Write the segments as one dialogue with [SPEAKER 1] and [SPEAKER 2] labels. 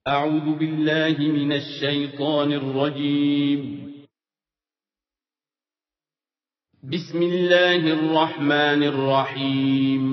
[SPEAKER 1] أعوذ بالله من الشيطان الرجيم. بسم الله الرحمن الرحيم.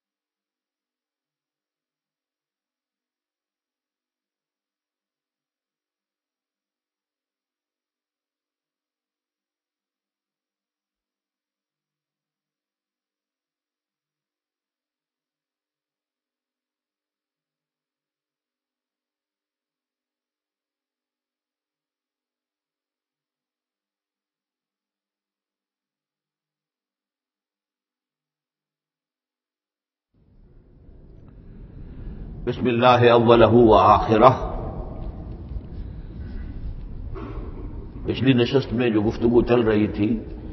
[SPEAKER 2] بسم اللہ اولہ و آخرہ. پچھلی نشست میں جو گفتگو چل رہی تھی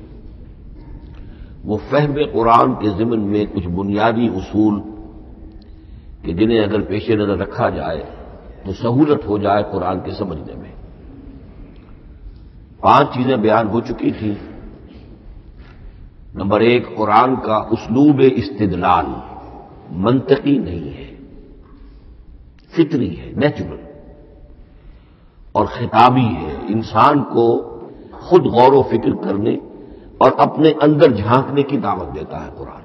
[SPEAKER 2] وہ فہم قرآن کے ضمن میں کچھ بنیادی اصول کہ جنہیں اگر پیش نظر رکھا جائے تو سہولت ہو جائے قرآن کے سمجھنے میں. 5 چیزیں بیان ہو چکی تھیں. نمبر 1، قرآن کا اسلوب استدلال منطقی نہیں ہے، فطری ہے، نیچرل اور خطابی ہے، انسان کو خود غور و فکر کرنے اور اپنے اندر جھانکنے کی دعوت دیتا ہے قرآن.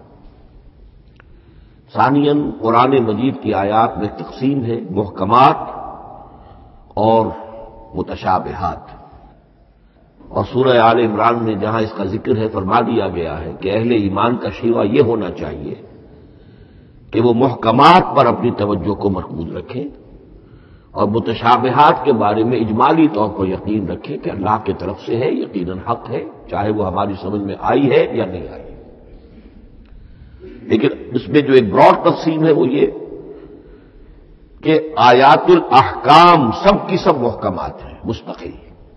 [SPEAKER 2] ثانیاً، قرآن مجید کی آیات میں تقسیم ہے محکمات اور متشابہات، اور سورہ آل عمران میں جہاں اس کا ذکر ہے فرما دیا گیا ہے کہ اہل ایمان کا شیوہ یہ ہونا چاہیے کہ وہ محکمات پر اپنی توجہ کو مرکوز رکھیں اور متشابہات کے بارے میں اجمالی طور پر یقین رکھیں کہ اللہ کی طرف سے ہے، یقیناً حق ہے، چاہے وہ ہماری سمجھ میں آئی ہے یا نہیں آئی. لیکن اس میں جو ایک براڈ تقسیم ہے وہ یہ کہ آیات الاحکام سب کی سب محکمات ہیں، مستقل،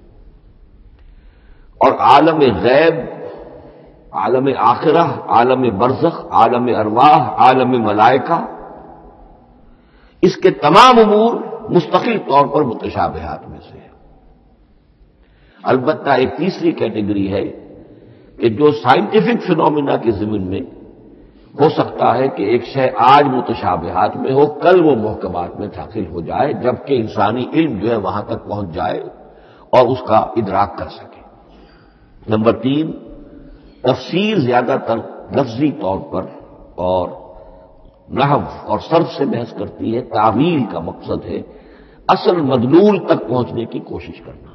[SPEAKER 2] اور عالم غیب، عالم آخرہ، عالم برزخ، عالم ارواح، عالم ملائکہ، اس کے تمام امور مستقل طور پر متشابہات میں سے ہے. البتہ ایک تیسری کیٹیگری ہے کہ جو سائنٹیفک فینومینا کے ضمن میں ہو سکتا ہے کہ ایک شے آج متشابہات میں ہو، کل وہ محکمات میں داخل ہو جائے، جبکہ انسانی علم جو ہے وہاں تک پہنچ جائے اور اس کا ادراک کر سکے. نمبر 3، تفسیر زیادہ تر لفظی طور پر اور نحو اور صرف سے بحث کرتی ہے. تعویل کا مقصد ہے اصل مدلول تک پہنچنے کی کوشش کرنا.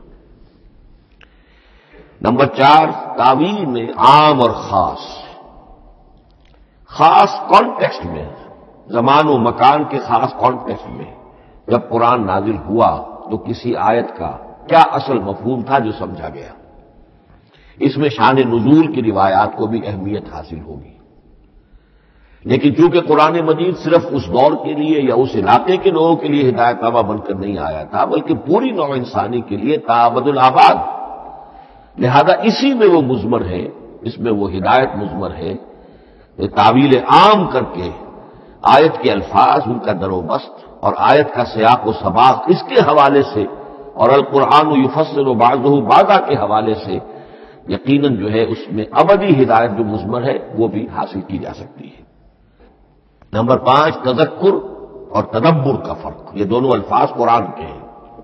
[SPEAKER 2] نمبر 4، تعویل میں عام اور خاص کانٹیکسٹ میں، زمان و مکان کے خاص کانٹیکسٹ میں جب قرآن نازل ہوا تو کسی آیت کا کیا اصل مفہوم تھا جو سمجھا گیا. اس میں شان نزول کی روایات کو بھی اہمیت حاصل ہوگی. لیکن چونکہ قرآن مجید صرف اس دور کے لیے یا اس علاقے کے لوگوں کے لیے ہدایت نامہ بن کر نہیں آیا تھا، بلکہ پوری نوع انسانی کے لیے تا ابد الآباد، لہذا اسی میں وہ مضمر ہے، اس میں وہ ہدایت مضمر ہے. تعویل عام کر کے آیت کے الفاظ، ان کا در و بست اور آیت کا سیاق و سباق اس کے حوالے سے، اور القرآن یفسر بعضہ بعضا کے حوالے سے یقیناً جو ہے اس میں ابدی ہدایت جو مضمر ہے وہ بھی حاصل کی جا سکتی ہے. نمبر 5، تذکر اور تدبر کا فرق. یہ دونوں الفاظ قرآن کے ہیں.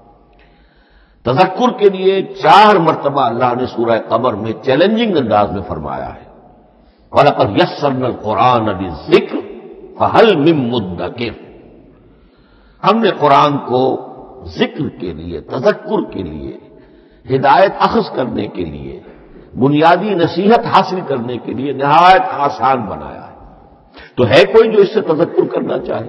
[SPEAKER 2] تذکر کے لیے 4 مرتبہ اللہ نے سورہ قمر میں چیلنجنگ انداز میں فرمایا ہے وَلَقَدْ يَسَّرْنَا الْقُرْآنَ لِلذِّكْرِ فَهَلْ مِن مُّدَّكِرٍ. ہم نے قرآن کو ذکر کے لیے، تذکر کے لیے، ہدایت اخذ کرنے کے لیے، بنیادی نصیحت حاصل کرنے کے لیے نہایت آسان بنایا ہے. تو ہے کوئی جو اس سے تذکر کرنا چاہے؟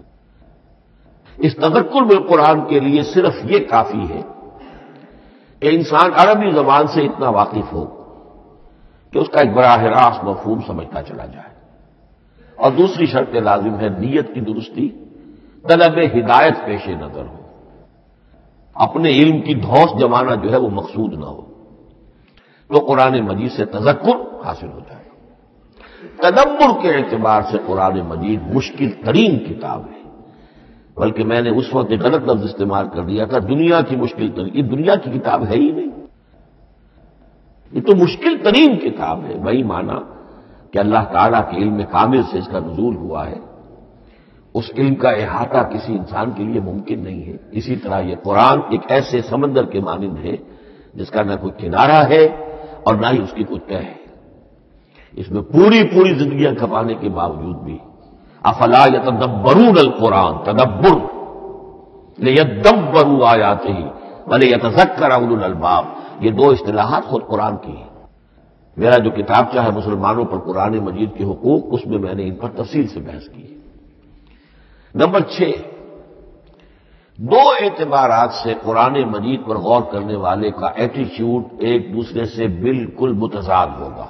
[SPEAKER 2] اس تذکر بالقرآن کے لیے صرف یہ کافی ہے کہ انسان عربی زبان سے اتنا واقف ہو کہ اس کا ایک براہ راست مفہوم سمجھتا چلا جائے. اور دوسری شرط لازم ہے نیت کی درستی، طلب ہدایت پیش نظر ہو، اپنے علم کی دھوس جمانا جو ہے وہ مقصود نہ ہو، تو قرآن مجید سے تذکر حاصل ہو جائے. تدبر کے اعتبار سے قرآن مجید مشکل ترین کتاب ہے، بلکہ میں نے اس وقت ایک غلط لفظ استعمال کر دیا تھا، دنیا کی مشکل ترین. یہ دنیا کی کتاب ہے ہی نہیں، یہ تو مشکل ترین کتاب ہے. وہی معنی کہ اللہ تعالیٰ کے علم کامل سے اس کا نزول ہوا ہے، اس علم کا احاطہ کسی انسان کے لیے ممکن نہیں ہے۔ اسی طرح یہ قرآن ایک ایسے سمندر کے مانند ہے جس کا نہ کوئی کنارہ ہے اور نہ ہی اس کی کوئی تہہ ہے۔ اس میں پوری زندگیاں کھپانے کے باوجود بھی افلا یتدبرون القرآن، تدبر لیدبروا آیاتہ ولیتذکر اولو الالباب، یہ دو اصطلاحات خود قرآن کی ہیں۔ میرا جو کتابچہ ہے مسلمانوں پر قرآن مجید کے حقوق، اس میں نے ان پر تفصیل سے بحث کی ہے۔ نمبر 6، دو اعتبارات سے قرآن مجید پر غور کرنے والے کا ایٹیچیوڈ ایک دوسرے سے بالکل متضاد ہوگا۔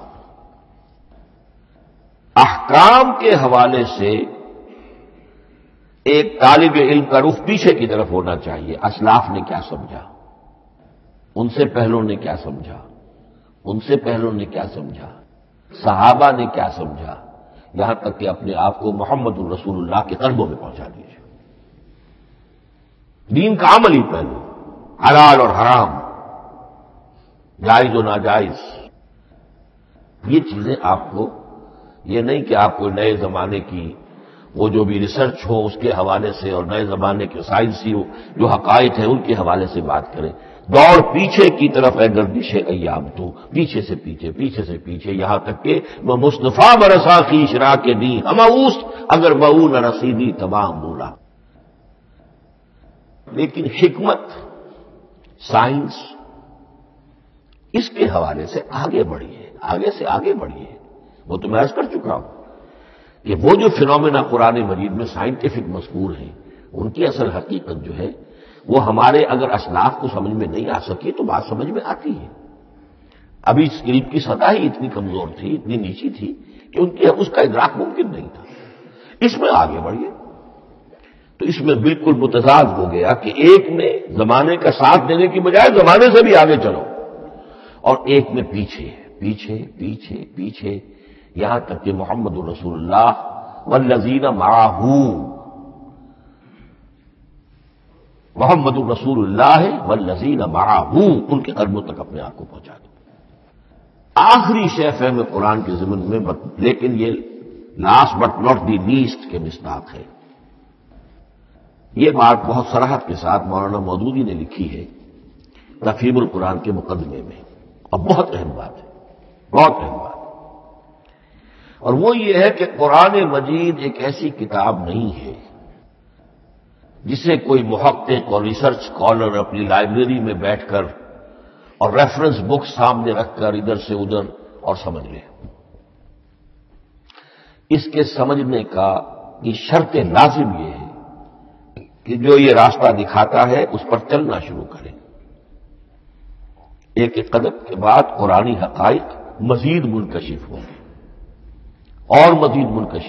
[SPEAKER 2] احکام کے حوالے سے ایک طالب علم کا رخ پیچھے کی طرف ہونا چاہیے، اسلاف نے کیا سمجھا، ان سے پہلوں نے کیا سمجھا، ان سے پہلوں نے کیا سمجھا، صحابہ نے کیا سمجھا، یہاں تک کہ اپنے آپ کو محمد الرسول اللہ کے قلبوں میں پہنچا دیجیے۔ دین کا عملی پہلو، حلال اور حرام، جائز و ناجائز، یہ چیزیں آپ کو، یہ نہیں کہ آپ کو نئے زمانے کی وہ جو بھی ریسرچ ہو اس کے حوالے سے اور نئے زمانے کے سائنسی جو حقائق ہیں ان کے حوالے سے بات کریں۔ دوڑ پیچھے کی طرف ہے گردش ایام، تو پیچھے سے پیچھے یہاں تک کہ وہ مصطفیٰ برسا کی شرا کے دی ہماؤس اگر بہو نہ رسیدی تمام بولا۔ لیکن حکمت، سائنس اس کے حوالے سے آگے بڑھی ہے، آگے بڑھی ہے۔ وہ تو میں عرض کر چکا ہوں کہ وہ جو فینومینا قرآن مجید میں سائنٹیفک مذکور ہیں، ان کی اصل حقیقت جو ہے وہ ہمارے اگر اسلاف کو سمجھ میں نہیں آ سکی تو بات سمجھ میں آتی ہے۔ ابھی اس علم کی سطح ہی اتنی کمزور تھی، اتنی نیچی تھی کہ ان کی اس کا ادراک ممکن نہیں تھا۔ اس میں آگے بڑھیے تو اس میں بالکل متضاد ہو گیا کہ ایک میں زمانے کا ساتھ دینے کی بجائے زمانے سے بھی آگے چلو، اور ایک میں پیچھے یہاں تک کہ محمد رسول اللہ والذین معہ، محمد الرسول اللہ والذین معہ، ان کے قلبوں تک اپنے آپ کو پہنچا دو۔ آخری شے فہم قرآن کے ضمن میں، لیکن یہ last but not the least کے مصداق ہے۔ یہ بات بہت صراحت کے ساتھ مولانا مودودی نے لکھی ہے تفہیم القرآن کے مقدمے میں، اور بہت اہم بات ہے، بہت اہم بات ہے۔ اور وہ یہ ہے کہ قرآن مجید ایک ایسی کتاب نہیں ہے جسے کوئی محقق اور ریسرچ اسکالر اپنی لائبریری میں بیٹھ کر اور ریفرنس بک سامنے رکھ کر ادھر سے ادھر اور سمجھ لے۔ اس کے سمجھنے کا یہ شرط لازم یہ ہے کہ جو یہ راستہ دکھاتا ہے اس پر چلنا شروع کریں۔ ایک ایک قدم کے بعد قرآنی حقائق مزید منکشف ہوں گے اور مزید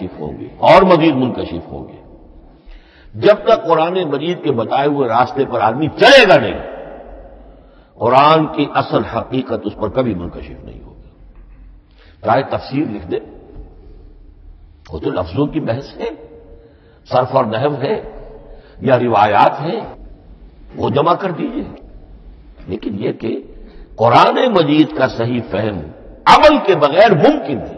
[SPEAKER 2] منکشف ہوں گے۔ جب تک قرآن مجید کے بتائے ہوئے راستے پر آدمی چلے گا نہیں، قرآن کی اصل حقیقت اس پر کبھی منکشف نہیں ہوگی۔ چاہے تفسیر لکھ دے، وہ تو لفظوں کی بحث ہے، صرف اور نحو ہے یا روایات ہیں، وہ جمع کر دیجیے۔ لیکن یہ کہ قرآن مجید کا صحیح فہم عمل کے بغیر ممکن ہے۔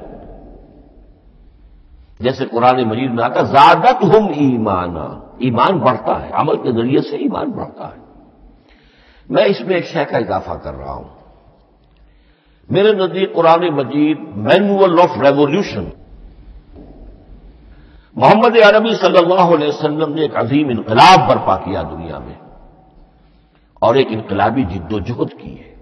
[SPEAKER 2] جیسے قرآن مجید میں آتا زادتہم ایمانا، ایمان بڑھتا ہے، عمل کے ذریعے سے ایمان بڑھتا ہے۔ میں اس میں ایک شے کا اضافہ کر رہا ہوں۔ میرے نزدیک قرآن مجید مینول آف ریولیوشن، محمد عربی صلی اللہ علیہ وسلم نے ایک عظیم انقلاب برپا کیا دنیا میں، اور ایک انقلابی جد و جہد کی ہے۔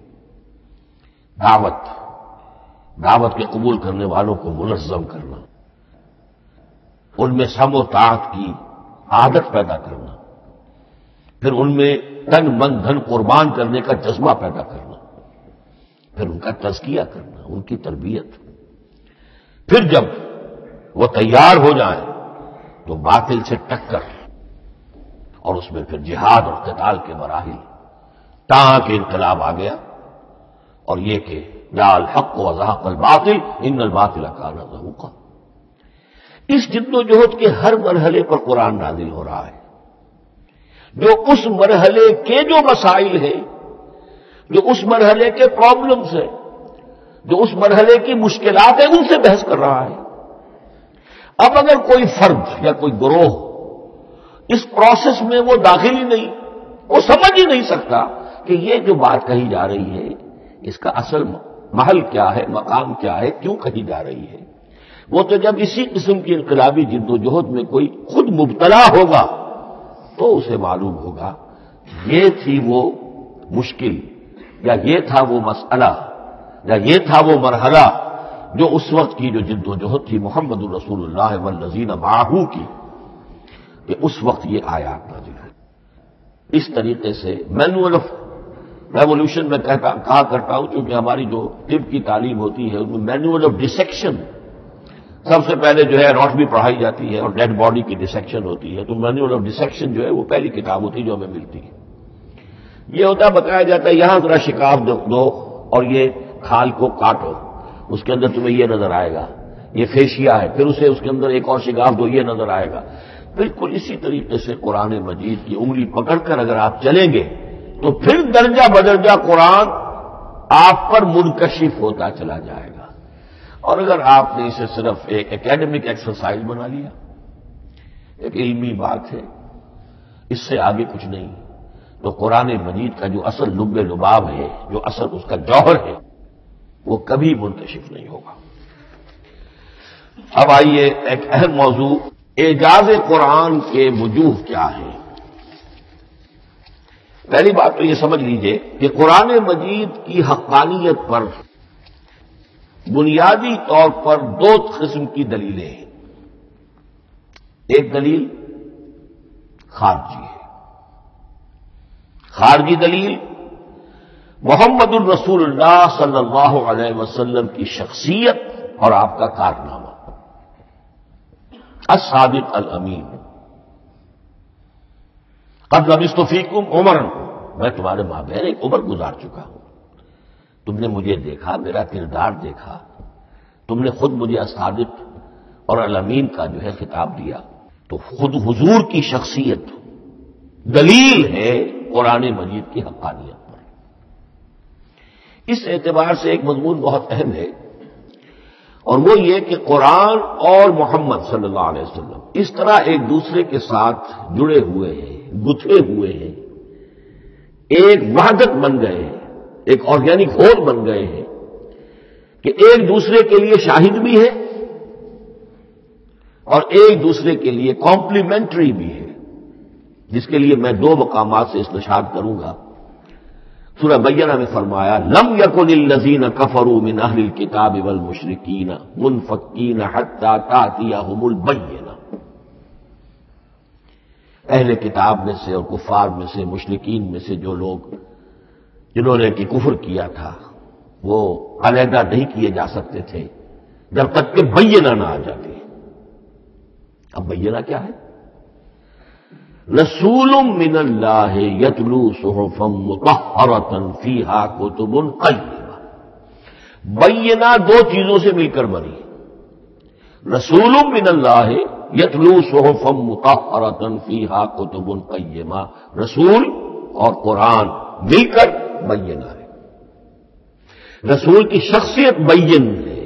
[SPEAKER 2] دعوت کے قبول کرنے والوں کو منظم کرنا، ان میں سم و طاعت کی عادت پیدا کرنا، پھر ان میں تن من دھن قربان کرنے کا جذبہ پیدا کرنا، پھر ان کا تزکیہ کرنا، ان کی تربیت، پھر جب وہ تیار ہو جائیں تو باطل سے ٹکر، اور اس میں پھر جہاد اور قتال کے مراحل، تاکہ انقلاب آ گیا، اور یہ کہ جاء الحق وزهق الباطل ان الباطل کان زهوقا۔ اس جد و جہد کے ہر مرحلے پر قرآن نازل ہو رہا ہے، جو اس مرحلے کے جو مسائل ہیں، جو اس مرحلے کے پرابلمز ہیں، جو اس مرحلے کی مشکلات ہیں، ان سے بحث کر رہا ہے۔ اب اگر کوئی فرد یا کوئی گروہ اس پروسیس میں وہ داخل ہی نہیں، وہ سمجھ ہی نہیں سکتا کہ یہ جو بات کہی جا رہی ہے اس کا اصل محل کیا ہے، مقام کیا ہے، کیوں کہی جا رہی ہے۔ وہ تو جب اسی قسم کی انقلابی جد و جہد میں کوئی خود مبتلا ہوگا تو اسے معلوم ہوگا یہ تھی وہ مشکل، یا یہ تھا وہ مسئلہ، یا یہ تھا وہ مرحلہ جو اس وقت کی جو جد و جہد تھی محمد الرسول اللہ والذین معہ کی، کہ اس وقت یہ آیات نازل ہوئی۔ اس طریقے سے مینوئل آف ریولوشن میں کہا کرتا ہوں، کیونکہ ہماری جو طب کی تعلیم ہوتی ہے اس میں مینوئل آف ڈسیکشن سب سے پہلے جو ہے روٹمی پڑھائی جاتی ہے اور ڈیڈ باڈی کی ڈسیکشن ہوتی ہے، تو مینوئل آف ڈسیکشن جو ہے وہ پہلی کتاب ہوتی ہے جو ہمیں ملتی ہے۔ یہ ہوتا ہے، بتایا جاتا ہے یہاں ذرا شکاف دو اور یہ کھال کو کاٹو، اس کے اندر تمہیں یہ نظر آئے گا، یہ فیشیا ہے، پھر اسے اس کے اندر ایک اور شکاف دو، یہ نظر آئے گا۔ بالکل اسی طریقے سے قرآن مجید کی انگلی پکڑ کر اگر آپ چلیں گے تو پھر درجہ بدرجہ قرآن آپ پر منکشف ہوتا چلا جائے گا۔ اور اگر آپ نے اسے صرف ایک اکیڈمک ایکسرسائز بنا لیا، ایک علمی بات ہے، اس سے آگے کچھ نہیں، تو قرآن مجید کا جو اصل لب لباب ہے، جو اصل اس کا جوہر ہے، وہ کبھی منکشف نہیں ہوگا۔ اب آئیے ایک اہم موضوع، اعجاز قرآن کے وجوہ کیا ہیں۔ پہلی بات تو یہ سمجھ لیجئے کہ قرآن مجید کی حقانیت پر بنیادی طور پر دو قسم کی دلیلیں ہیں۔ ایک دلیل خارجی ہے، خارجی دلیل محمد الرسول اللہ صلی اللہ علیہ وسلم کی شخصیت اور آپ کا کارنامہ، الصادق الامین۔ قد لبثت فیکم عمرا، میں تمہارے مابین ایک عمر گزار چکا ہوں، تم نے مجھے دیکھا، میرا کردار دیکھا، تم نے خود مجھے الصادق اور الامین کا جو ہے خطاب دیا، تو خود حضور کی شخصیت دلیل ہے قرآن مجید کی حقانیت پر۔ اس اعتبار سے ایک مضمون بہت اہم ہے، اور وہ یہ کہ قرآن اور محمد صلی اللہ علیہ وسلم اس طرح ایک دوسرے کے ساتھ جڑے ہوئے ہیں، گتھے ہوئے ہیں، ایک وحدت بن گئے ہیں، ایک آرگینک ہول بن گئے ہیں کہ ایک دوسرے کے لیے شاہد بھی ہے اور ایک دوسرے کے لیے کمپلیمنٹری بھی ہے، جس کے لیے میں دو مقامات سے استشہاد کروں گا۔ سورہ بینہ میں فرمایا لم یکن الذین کفروا من اہل الکتاب والمشرکین منفکین حتی تأتیہم البینہ، اہل کتاب میں سے اور کفار میں سے، مشرکین میں سے جو لوگ جنہوں نے کہ کفر کیا تھا، وہ علیحدہ نہیں کیے جا سکتے تھے جب تک کہ بینہ نہ آ جاتی۔ اب بینہ کیا ہے؟ رسول من اللہ یتلو صحفا مطہرۃ فیہا کتب قیمہ۔ بینہ دو چیزوں سے مل کر بنی، رسول من اللہ یتلو صحفا مطہرۃ فیہا کتب قیمہ، رسول اور قرآن مل کر بینہ ہے۔ رسول کی شخصیت بین ہے،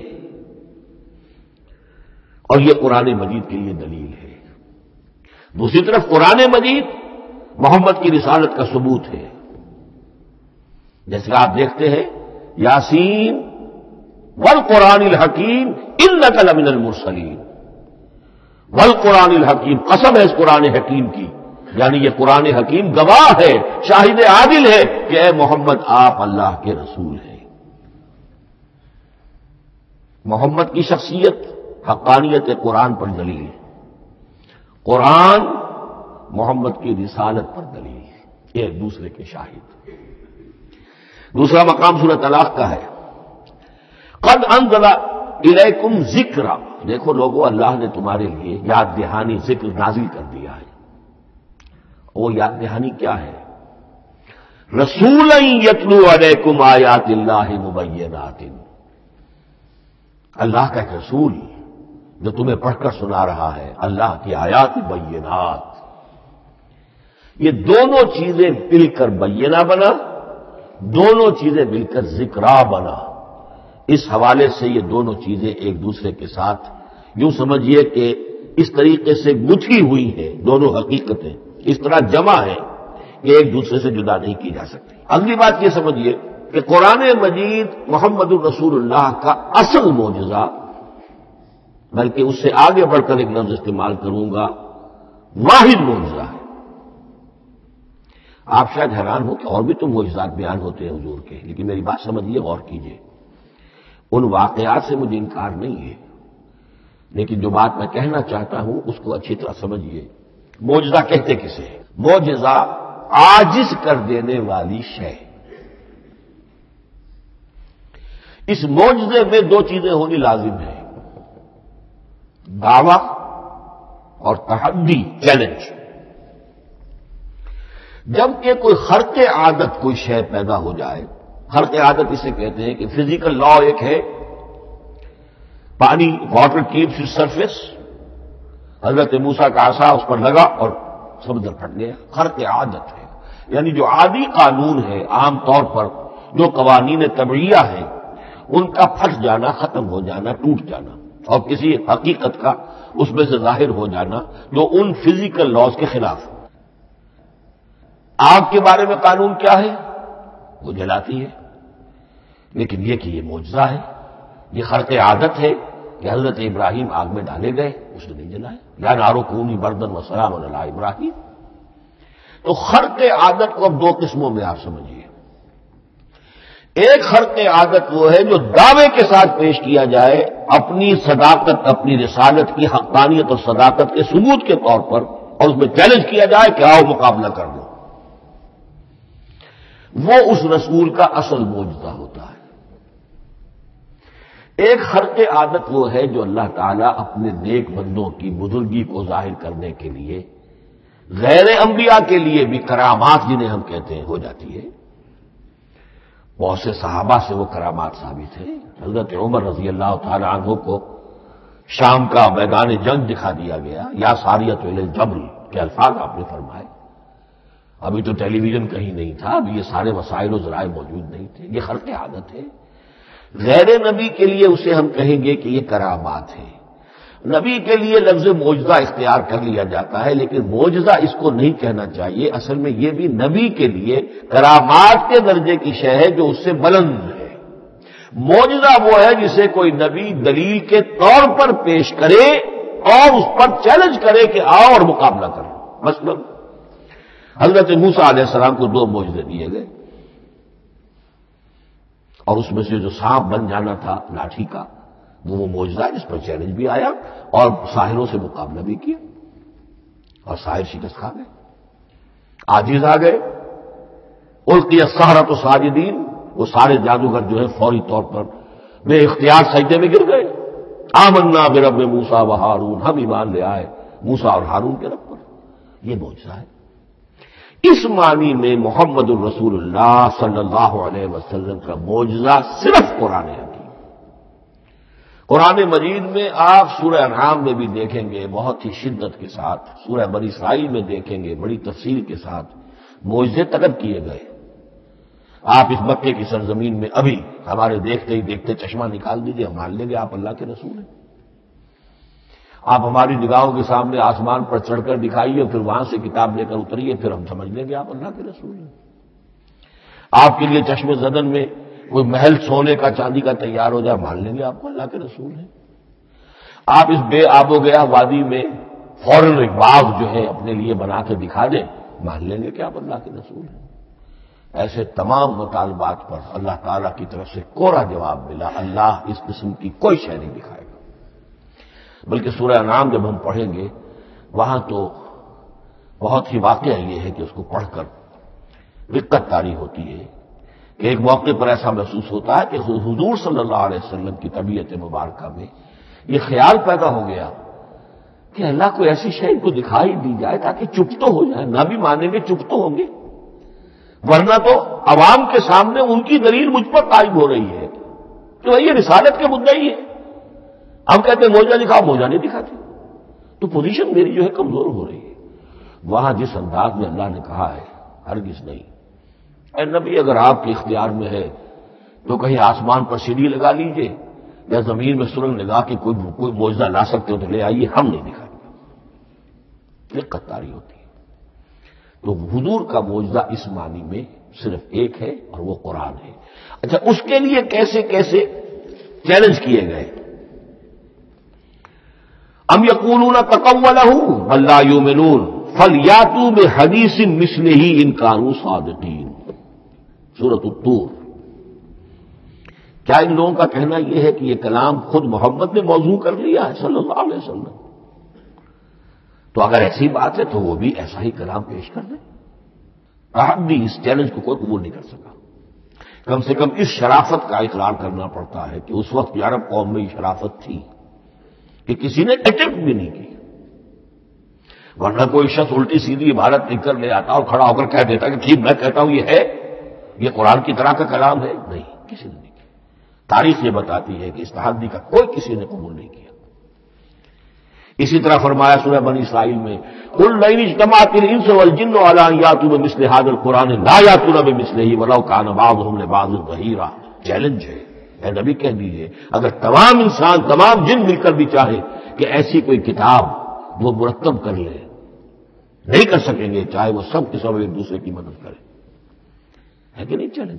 [SPEAKER 2] اور یہ قرآن مجید کے لیے دلیل ہے۔ دوسری طرف قرآن مجید محمد کی رسالت کا ثبوت ہے، جیسے آپ دیکھتے ہیں یاسین والقرآن الحکیم انک لمن المرسلین، والقرآن الحکیم، قسم ہے اس قرآن حکیم کی، یعنی یہ قرآن حکیم گواہ ہے، شاہد عادل ہے کہ اے محمد آپ اللہ کے رسول ہیں۔ محمد کی شخصیت، حقانیت قرآن پر دلیل، قرآن محمد کی رسالت پر دلیل، یہ ایک دوسرے کے شاہد۔ دوسرا مقام سورۃ طلاق کا ہے، قد انزل الیکم ذکرا، دیکھو لوگوں اللہ نے تمہارے لیے یاد دہانی ذکر نازل کر دیا ہے۔ وہ یاد دہانی کیا ہے؟ رسولا یتلو علیکم آیات اللہ مبینات، اللہ کا ایک رسول جو تمہیں پڑھ کر سنا رہا ہے اللہ کی آیات بینات۔ یہ دونوں چیزیں مل کر بینہ بنا، دونوں چیزیں مل کر ذکرا بنا۔ اس حوالے سے یہ دونوں چیزیں ایک دوسرے کے ساتھ یوں سمجھیے کہ اس طریقے سے گتھی ہوئی ہیں دونوں حقیقتیں، اس طرح جمع ہیں کہ ایک دوسرے سے جدا نہیں کی جا سکتی۔ اگلی بات یہ سمجھیے کہ قرآن مجید محمد الرسول اللہ کا اصل معجزہ، بلکہ اس سے آگے بڑھ کر ایک لفظ استعمال کروں گا، واحد معجزہ ہے۔ آپ شاید حیران ہو کہ اور بھی تو معجزات بیان ہوتے ہیں حضور کے، لیکن میری بات سمجھیے، غور کیجیے۔ ان واقعات سے مجھے انکار نہیں ہے، لیکن جو بات میں کہنا چاہتا ہوں اس کو اچھی طرح سمجھیے۔ معجزہ کہتے کسے ہیں؟ معجزہ عاجز کر دینے والی شے۔ اس معجزے میں دو چیزیں ہونی لازم ہیں، دعویٰ اور تحدی، چیلنج۔ جبکہ کوئی خرق عادت کوئی شے پیدا ہو جائے، خرق عادت اسے کہتے ہیں کہ فزیکل لا ایک ہے، پانی، واٹر کیپس اٹس سرفیس، حضرت موسیٰ کا عصا اس پر لگا اور سمندر پھٹ گیا، خرق عادت ہے، یعنی جو عادی قانون ہے، عام طور پر جو قوانین طبعیہ ہیں ان کا پھٹ جانا، ختم ہو جانا، ٹوٹ جانا، اور کسی حقیقت کا اس میں سے ظاہر ہو جانا جو ان فزیکل لاز کے خلاف۔ آگ کے بارے میں قانون کیا ہے؟ وہ جلاتی ہے، لیکن یہ کہ یہ معجزہ ہے، یہ خرق عادت ہے کہ حضرت ابراہیم آگ میں ڈالے گئے، اس نے نہیں جلائے، یا نارو کونی بردن و سلام علی ابراہیم۔ تو خرق عادت کو اب دو قسموں میں آپ سمجھیے۔ ایک خرق عادت وہ ہے جو دعوے کے ساتھ پیش کیا جائے اپنی صداقت، اپنی رسالت کی حقانیت اور صداقت کے ثبوت کے طور پر، اور اس میں چیلنج کیا جائے کہ آؤ مقابلہ کر لو، وہ اس رسول کا اصل معجزہ ہوتا ہے۔ ایک خرق عادت وہ ہے جو اللہ تعالیٰ اپنے نیک بندوں کی بزرگی کو ظاہر کرنے کے لیے، غیر انبیاء کے لیے بھی کرامات جنہیں ہم کہتے ہیں ہو جاتی ہے۔ بہت سے صحابہ سے وہ کرامات ثابت ہیں۔ حضرت عمر رضی اللہ تعالی عنہ کو شام کا میدان جنگ دکھا دیا گیا، یا ساریۃ الی الجبل کے الفاظ آپ نے فرمائے۔ ابھی تو ٹیلی ویژن کہیں نہیں تھا، ابھی یہ سارے وسائل و ذرائع موجود نہیں تھے، یہ خرق عادت ہے۔ غیر نبی کے لیے اسے ہم کہیں گے کہ یہ کرامات ہے۔ نبی کے لیے لفظ معجزہ اختیار کر لیا جاتا ہے، لیکن معجزہ اس کو نہیں کہنا چاہیے، اصل میں یہ بھی نبی کے لیے کرامات کے درجے کی شے ہے جو اس سے بلند ہے۔ معجزہ وہ ہے جسے کوئی نبی دلیل کے طور پر پیش کرے اور اس پر چیلنج کرے کہ آؤ اور مقابلہ کرو۔ مثلا حضرت موسیٰ علیہ السلام کو دو معجزے دیے گئے، اور اس میں سے جو سانپ بن جانا تھا لاٹھی کا، وہ معجزہ ہے جس پر چیلنج بھی آیا اور ساحروں سے مقابلہ بھی کیا، اور ساحر شکست کھا گئے، عاجز آ گئے۔ القی السحرۃ ساجدین، وہ سارے جادوگر جو ہے فوری طور پر بے اختیار سجدے میں گر گئے۔ آمنا برب موسیٰ و ہارون، ہم ایمان لے آئے موسیٰ اور ہارون کے رب پر۔ یہ معجزہ ہے۔ اس معنی میں محمد الرسول اللہ صلی اللہ علیہ وسلم کا معجزہ صرف قرآن حکیم۔ قرآن مجید میں آپ سورہ انعام میں بھی دیکھیں گے بہت ہی شدت کے ساتھ، سورہ بنی اسرائیل میں دیکھیں گے بڑی تفصیل کے ساتھ معجزے طلب کیے گئے۔ آپ اس مکے کی سرزمین میں ابھی ہمارے دیکھتے ہی دیکھتے چشمہ نکال دیجیے، ہم مان لیں گے آپ اللہ کے رسول ہیں۔ آپ ہماری نگاہوں کے سامنے آسمان پر چڑھ کر دکھائیے، پھر وہاں سے کتاب لے کر اتریے، پھر ہم سمجھ لیں گے آپ اللہ کے رسول ہیں۔ آپ کے لیے چشم زدن میں کوئی محل سونے کا چاندی کا تیار ہو جائے، مان لیں گے آپ کو اللہ کے رسول ہیں۔ آپ اس بے آب و گیا وادی میں فوراً ایک باغ جو ہے اپنے لیے بنا کے دکھا دیں، مان لیں گے کہ آپ اللہ کے رسول ہیں۔ ایسے تمام مطالبات پر اللہ تعالیٰ کی طرف سے کوڑا جواب ملا، اللہ اس قسم کی کوئی شے نہیں دکھائے گا۔ بلکہ سورہ انعام جب ہم پڑھیں گے وہاں تو بہت ہی واقعہ یہ ہے کہ اس کو پڑھ کر دقت طاری ہوتی ہے کہ ایک موقع پر ایسا محسوس ہوتا ہے کہ حضور صلی اللہ علیہ وسلم کی طبیعت مبارکہ میں یہ خیال پیدا ہو گیا کہ اللہ کو ایسی شے کو دکھائی دی جائے تاکہ چپ تو ہو جائے، نہ بھی مانیں گے چپ تو ہوں گے، ورنہ تو عوام کے سامنے ان کی دلیل مجھ پر قائم ہو رہی ہے کہ یہ رسالت کے مدعی ہے۔ ہم کہتے ہیں موجہ دکھاؤ، موجہ نہیں دکھاتے، تو پوزیشن میری جو ہے کمزور ہو رہی ہے۔ وہاں جس انداز میں اللہ نے کہا ہے، ہرگز نہیں، اے نبی اگر آپ کے اختیار میں ہے تو کہیں آسمان پر سیڑھی لگا لیجئے یا زمین میں سرنگ لگا کے کوئی معجزہ لا سکتے ہو تو لے آئیے، ہم نہیں دکھائیں گے۔ دقت طاری ہوتی ہے۔ تو حضور کا معجزہ اس معنی میں صرف ایک ہے اور وہ قرآن ہے۔ اچھا، اس کے لیے کیسے کیسے چیلنج کیے گئے؟ ام یقولون تقولہ بل لا یؤمنون فلیاتوا بحدیث مثلہ ان کانوا صادقین، سورۃ الطور۔ کیا ان لوگوں کا کہنا یہ ہے کہ یہ کلام خود محمد نے موضوع کر لیا ہے صلی اللہ علیہ وسلم؟ تو اگر ایسی بات ہے تو وہ بھی ایسا ہی کلام پیش کر دیں۔ آج بھی اس چیلنج کو کوئی قبول نہیں کر سکا۔ کم سے کم اس شرافت کا اقرار کرنا پڑتا ہے کہ اس وقت عرب قوم میں یہ شرافت تھی کہ کسی نے اٹمپٹ بھی نہیں کی، ورنہ کوئی شخص الٹی سیدھی عبارت لکھ کر لے آتا اور کھڑا ہو کر کہہ دیتا کہ ٹھیک میں کہتا ہوں یہ ہے، یہ قرآن کی طرح کا کلام ہے۔ نہیں، کسی نے نہیں کیا۔ تاریخ یہ بتاتی ہے کہ اس تحدی کا کوئی کسی نے قبول نہیں کیا۔ اسی طرح فرمایا سورہ بنی اسرائیل میں قل لئن اجتمعت الانس والجن علی ان یاتوا بمثل هذا القرآن لا یاتون بمثلہ ولو کان بعضهم لبعض ظہیرا۔ چیلنج ہے، اے نبی کہہ دیجیے اگر تمام انسان، تمام جن مل کر بھی چاہے کہ ایسی کوئی کتاب وہ مرتب کر لے، نہیں کر سکیں گے، چاہے وہ سب کے سب ایک دوسرے کی مدد کریں۔ ہے کہ نہیں چیلنج؟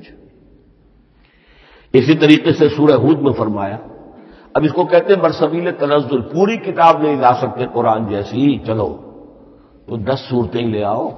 [SPEAKER 2] اسی طریقے سے سورہ ہود میں فرمایا، اب اس کو کہتے ہیں برسبیل تنزل، پوری کتاب نہیں لا سکتے قرآن جیسی، چلو تو 10 صورتیں ہی لے آؤ۔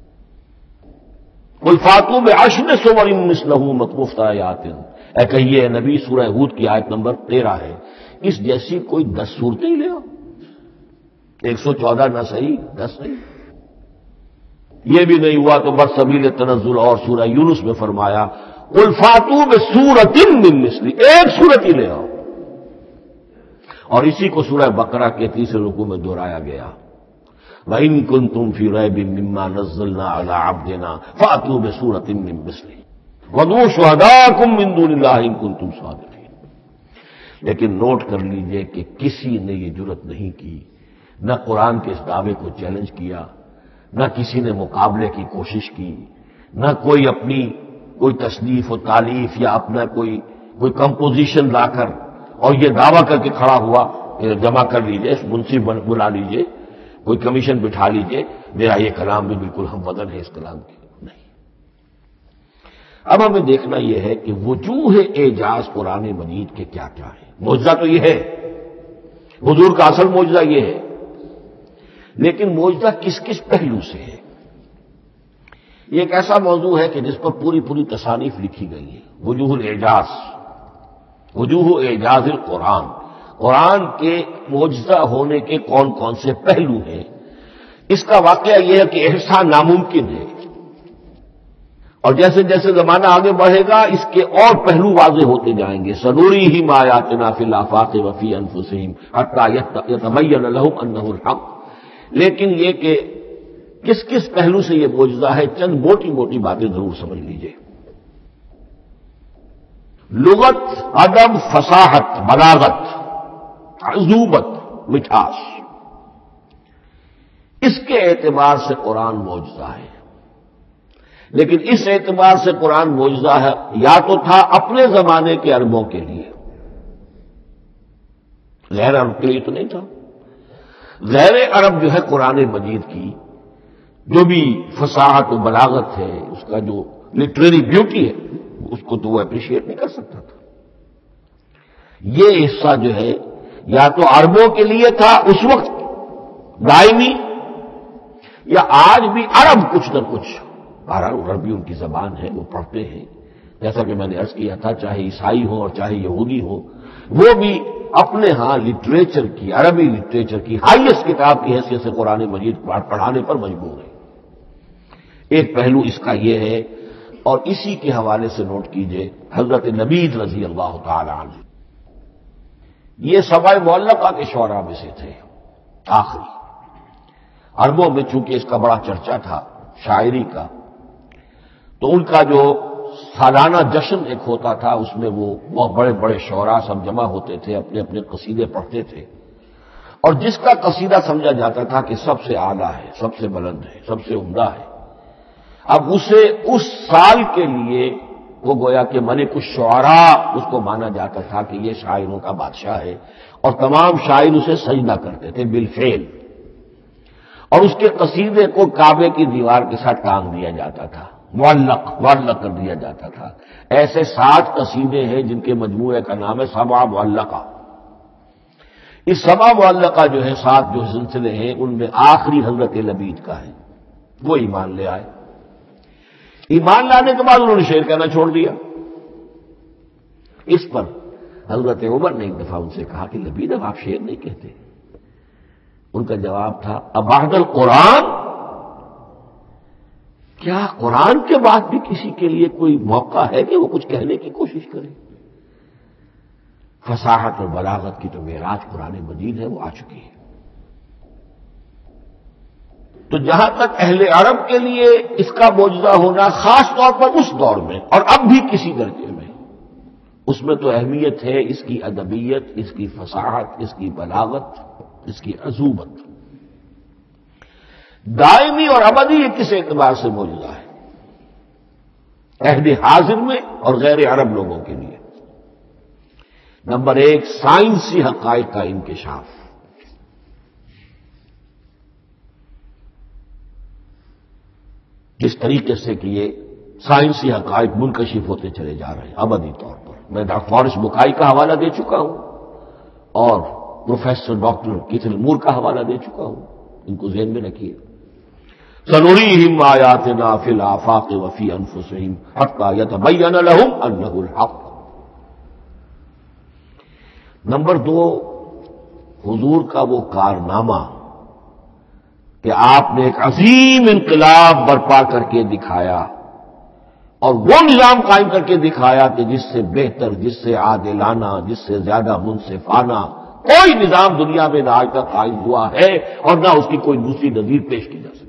[SPEAKER 2] قل فاتوا بعشر سور مثلہ مفتریات، اے کہیے نبی، سورہ ہود کی آیت نمبر 13 ہے، اس جیسی کوئی 10 صورتیں ہی لے آؤ۔ 114 نہ صحیح، 10 صحیح۔ یہ بھی نہیں ہوا تو برسبیل تنزل اور سورہ یونس میں فرمایا قل فاتوا بسورۃ من مثلہ، ایک سورت ہی لے آؤ۔ اور اسی کو سورہ بقرہ کے 3 رکوع میں دہرایا گیا، وَإِن كُنتُمْ فِي رَيْبٍ مِّمَّا نَزَّلْنَا عَلَىٰ عَبْدِنَا فَأْتُوا بِسُورَةٍ مِّن مِّثْلِهِ وَادْعُوا شُهَدَاءَكُم مِّن دُونِ اللَّهِ إِن كُنتُمْ صَادِقِينَ۔ لیکن نوٹ کر لیجئے کہ کسی نے یہ جرأت نہیں کی، نہ قرآن کے اس دعوے کو چیلنج کیا، نہ کسی نے مقابلے کی کوشش کی، نہ کوئی اپنی کوئی تصنیف و تالیف یا اپنا کوئی کمپوزیشن لا کر اور یہ دعویٰ کر کے کھڑا ہوا کہ جمع کر لیجئے، منصف بلا لیجئے، کوئی کمیشن بٹھا لیجئے، میرا یہ کلام بھی بالکل ہم وزن ہے اس کلام کے۔ نہیں۔ اب ہمیں دیکھنا یہ ہے کہ وجوہ اعجاز قرآن مجید کے کیا کیا ہے۔ معجزہ تو یہ ہے، حضور کا اصل معجزہ یہ ہے، لیکن معجزہ کس کس پہلو سے ہے؟ یہ ایک ایسا موضوع ہے کہ جس پر پوری تصانیف لکھی گئی ہے۔ وجوہ الاعجاز، وجوہ اعجاز القرآن، قرآن کے معجزہ ہونے کے کون کون سے پہلو ہیں۔ اس کا واقعہ یہ ہے کہ احسان ناممکن ہے، اور جیسے جیسے زمانہ آگے بڑھے گا اس کے اور پہلو واضح ہوتے جائیں گے۔ سنریہم آیاتنا فی الآفاق وفی انفسہم حتی یتبین لہم انہ الحق۔ لیکن یہ کہ کس کس پہلو سے یہ معجزہ ہے، چند موٹی موٹی باتیں ضرور سمجھ لیجئے۔ لغت، ادب، فصاحت، بلاغت، عذوبت، مٹھاس، اس کے اعتبار سے قرآن معجزہ ہے۔ لیکن اس اعتبار سے قرآن معجزہ ہے یا تو تھا اپنے زمانے کے عربوں کے لیے، غیر عرب کے لیے تو نہیں تھا۔ غیر عرب جو ہے قرآن مجید کی جو بھی فصاحت و بلاغت ہے، اس کا جو لٹریری بیوٹی ہے، اس کو تو وہ اپریشیٹ نہیں کر سکتا تھا۔ یہ حصہ جو ہے یا تو عربوں کے لیے تھا اس وقت دائمی، یا آج بھی عرب کچھ نہ کچھ، عربی ان کی زبان ہے، وہ پڑھتے ہیں، جیسا کہ میں نے عرض کیا تھا، چاہے عیسائی ہو اور چاہے یہودی ہو، وہ بھی اپنے ہاں لٹریچر کی، عربی لٹریچر کی ہائیسٹ کتاب کی حیثیت سے قرآن مجید پڑھانے پر مجبور ہے۔ ایک پہلو اس کا یہ ہے، اور اسی کے حوالے سے نوٹ کیجئے حضرت نبید رضی اللہ تعالی عنہ، یہ سبع معلقہ کے شعراء میں سے تھے آخری۔ عربوں میں چونکہ اس کا بڑا چرچا تھا شاعری کا، تو ان کا جو سالانہ جشن ایک ہوتا تھا، اس میں وہ بہت بڑے بڑے شعراء سب جمع ہوتے تھے، اپنے اپنے قصیدے پڑھتے تھے، اور جس کا قصیدہ سمجھا جاتا تھا کہ سب سے اعلیٰ ہے، سب سے بلند ہے، سب سے عمدہ ہے، اب اسے اس سال کے لیے وہ گویا کہ ملک الشعراء اس کو مانا جاتا تھا کہ یہ شاعروں کا بادشاہ ہے، اور تمام شاعر اسے سجدہ کرتے تھے بالفعل۔ اور اس کے قصیدے کو کعبے کی دیوار کے ساتھ ٹانگ دیا جاتا تھا، معلق کر دیا جاتا تھا۔ ایسے 7 قصیدے ہیں جن کے مجموعے کا نام ہے سبع معلقہ۔ اس سبع معلقہ جو ہے 7 جو سلسلے ہیں، ان میں آخری حضرت لبید کا ہے، وہ ایمان لے آئے۔ ایمان لانے کے بعد انہوں نے شعر کہنا چھوڑ دیا۔ اس پر حضرت عمر نے ایک دفعہ ان سے کہا کہ لبید اب آپ شعر نہیں کہتے۔ ان کا جواب تھا ابعد القرآن، کیا قرآن کے بعد بھی کسی کے لیے کوئی موقع ہے کہ وہ کچھ کہنے کی کوشش کرے؟ فصاحت اور بلاغت کی تو معراج قرآن مجید ہے، وہ آ چکی ہے۔ تو جہاں تک اہل عرب کے لیے اس کا معجزہ ہونا خاص طور پر اس دور میں اور اب بھی کسی درجے میں، اس میں تو اہمیت ہے اس کی ادبیت، اس کی فصاحت، اس کی بلاغت، اس کی عذوبت۔ دائمی اور ابدی یہ کس اعتبار سے معجزہ ہے؟ عہد حاضر میں اور غیر عرب لوگوں کے لیے۔ نمبر 1، سائنسی حقائق کا انکشاف۔ جس طریقے سے کہ یہ سائنسی حقائق منکشف ہوتے چلے جا رہے ہیں ابدی طور پر۔ میں ڈاکٹر فارس بکائی کا حوالہ دے چکا ہوں اور پروفیسر ڈاکٹر کیتھل مور کا حوالہ دے چکا ہوں، ان کو ذہن میں رکھیے۔ سنریہم آیاتنا فی الآفاق وفی انفسہم حتی یتبین لہم انہ الحق۔ نمبر 2، حضور کا وہ کارنامہ کہ آپ نے ایک عظیم انقلاب برپا کر کے دکھایا اور وہ نظام قائم کر کے دکھایا کہ جس سے بہتر، جس سے عادلانہ، جس سے زیادہ منصفانہ کوئی نظام دنیا میں نہ آج تک قائم ہوا ہے اور نہ اس کی کوئی دوسری نظیر پیش کی جا سکتی۔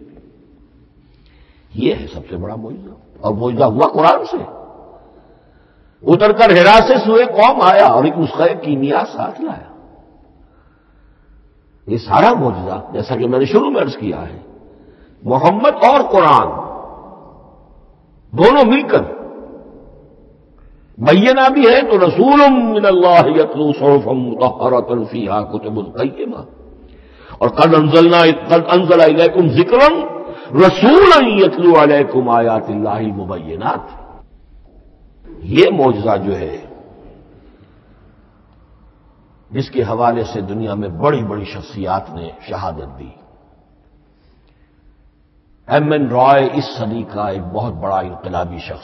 [SPEAKER 2] یہ ہے سب سے بڑا معجزہ، اور معجزہ ہوا قرآن سے۔ اتر کر حرا سے سوئے قوم آیا اور ایک نسخہ کیمیا ساتھ لایا۔ یہ سارا معجزہ، جیسا کہ میں نے شروع میں عرض کیا ہے، محمد اور قرآن دونوں مل کر بینہ بھی ہے تو رسول من اللہ یتلو صحفا مطہرۃ فیہا کتب قیمہ، اور قد انزل الیکم ذکرا رسولا یتلو علیکم آیات اللہ مبینات۔ یہ معجزہ جو ہے جس کے حوالے سے دنیا میں بڑی بڑی شخصیات نے شہادت دی۔ ایم این رائے اس صدی کا ایک بہت بڑا انقلابی شخص،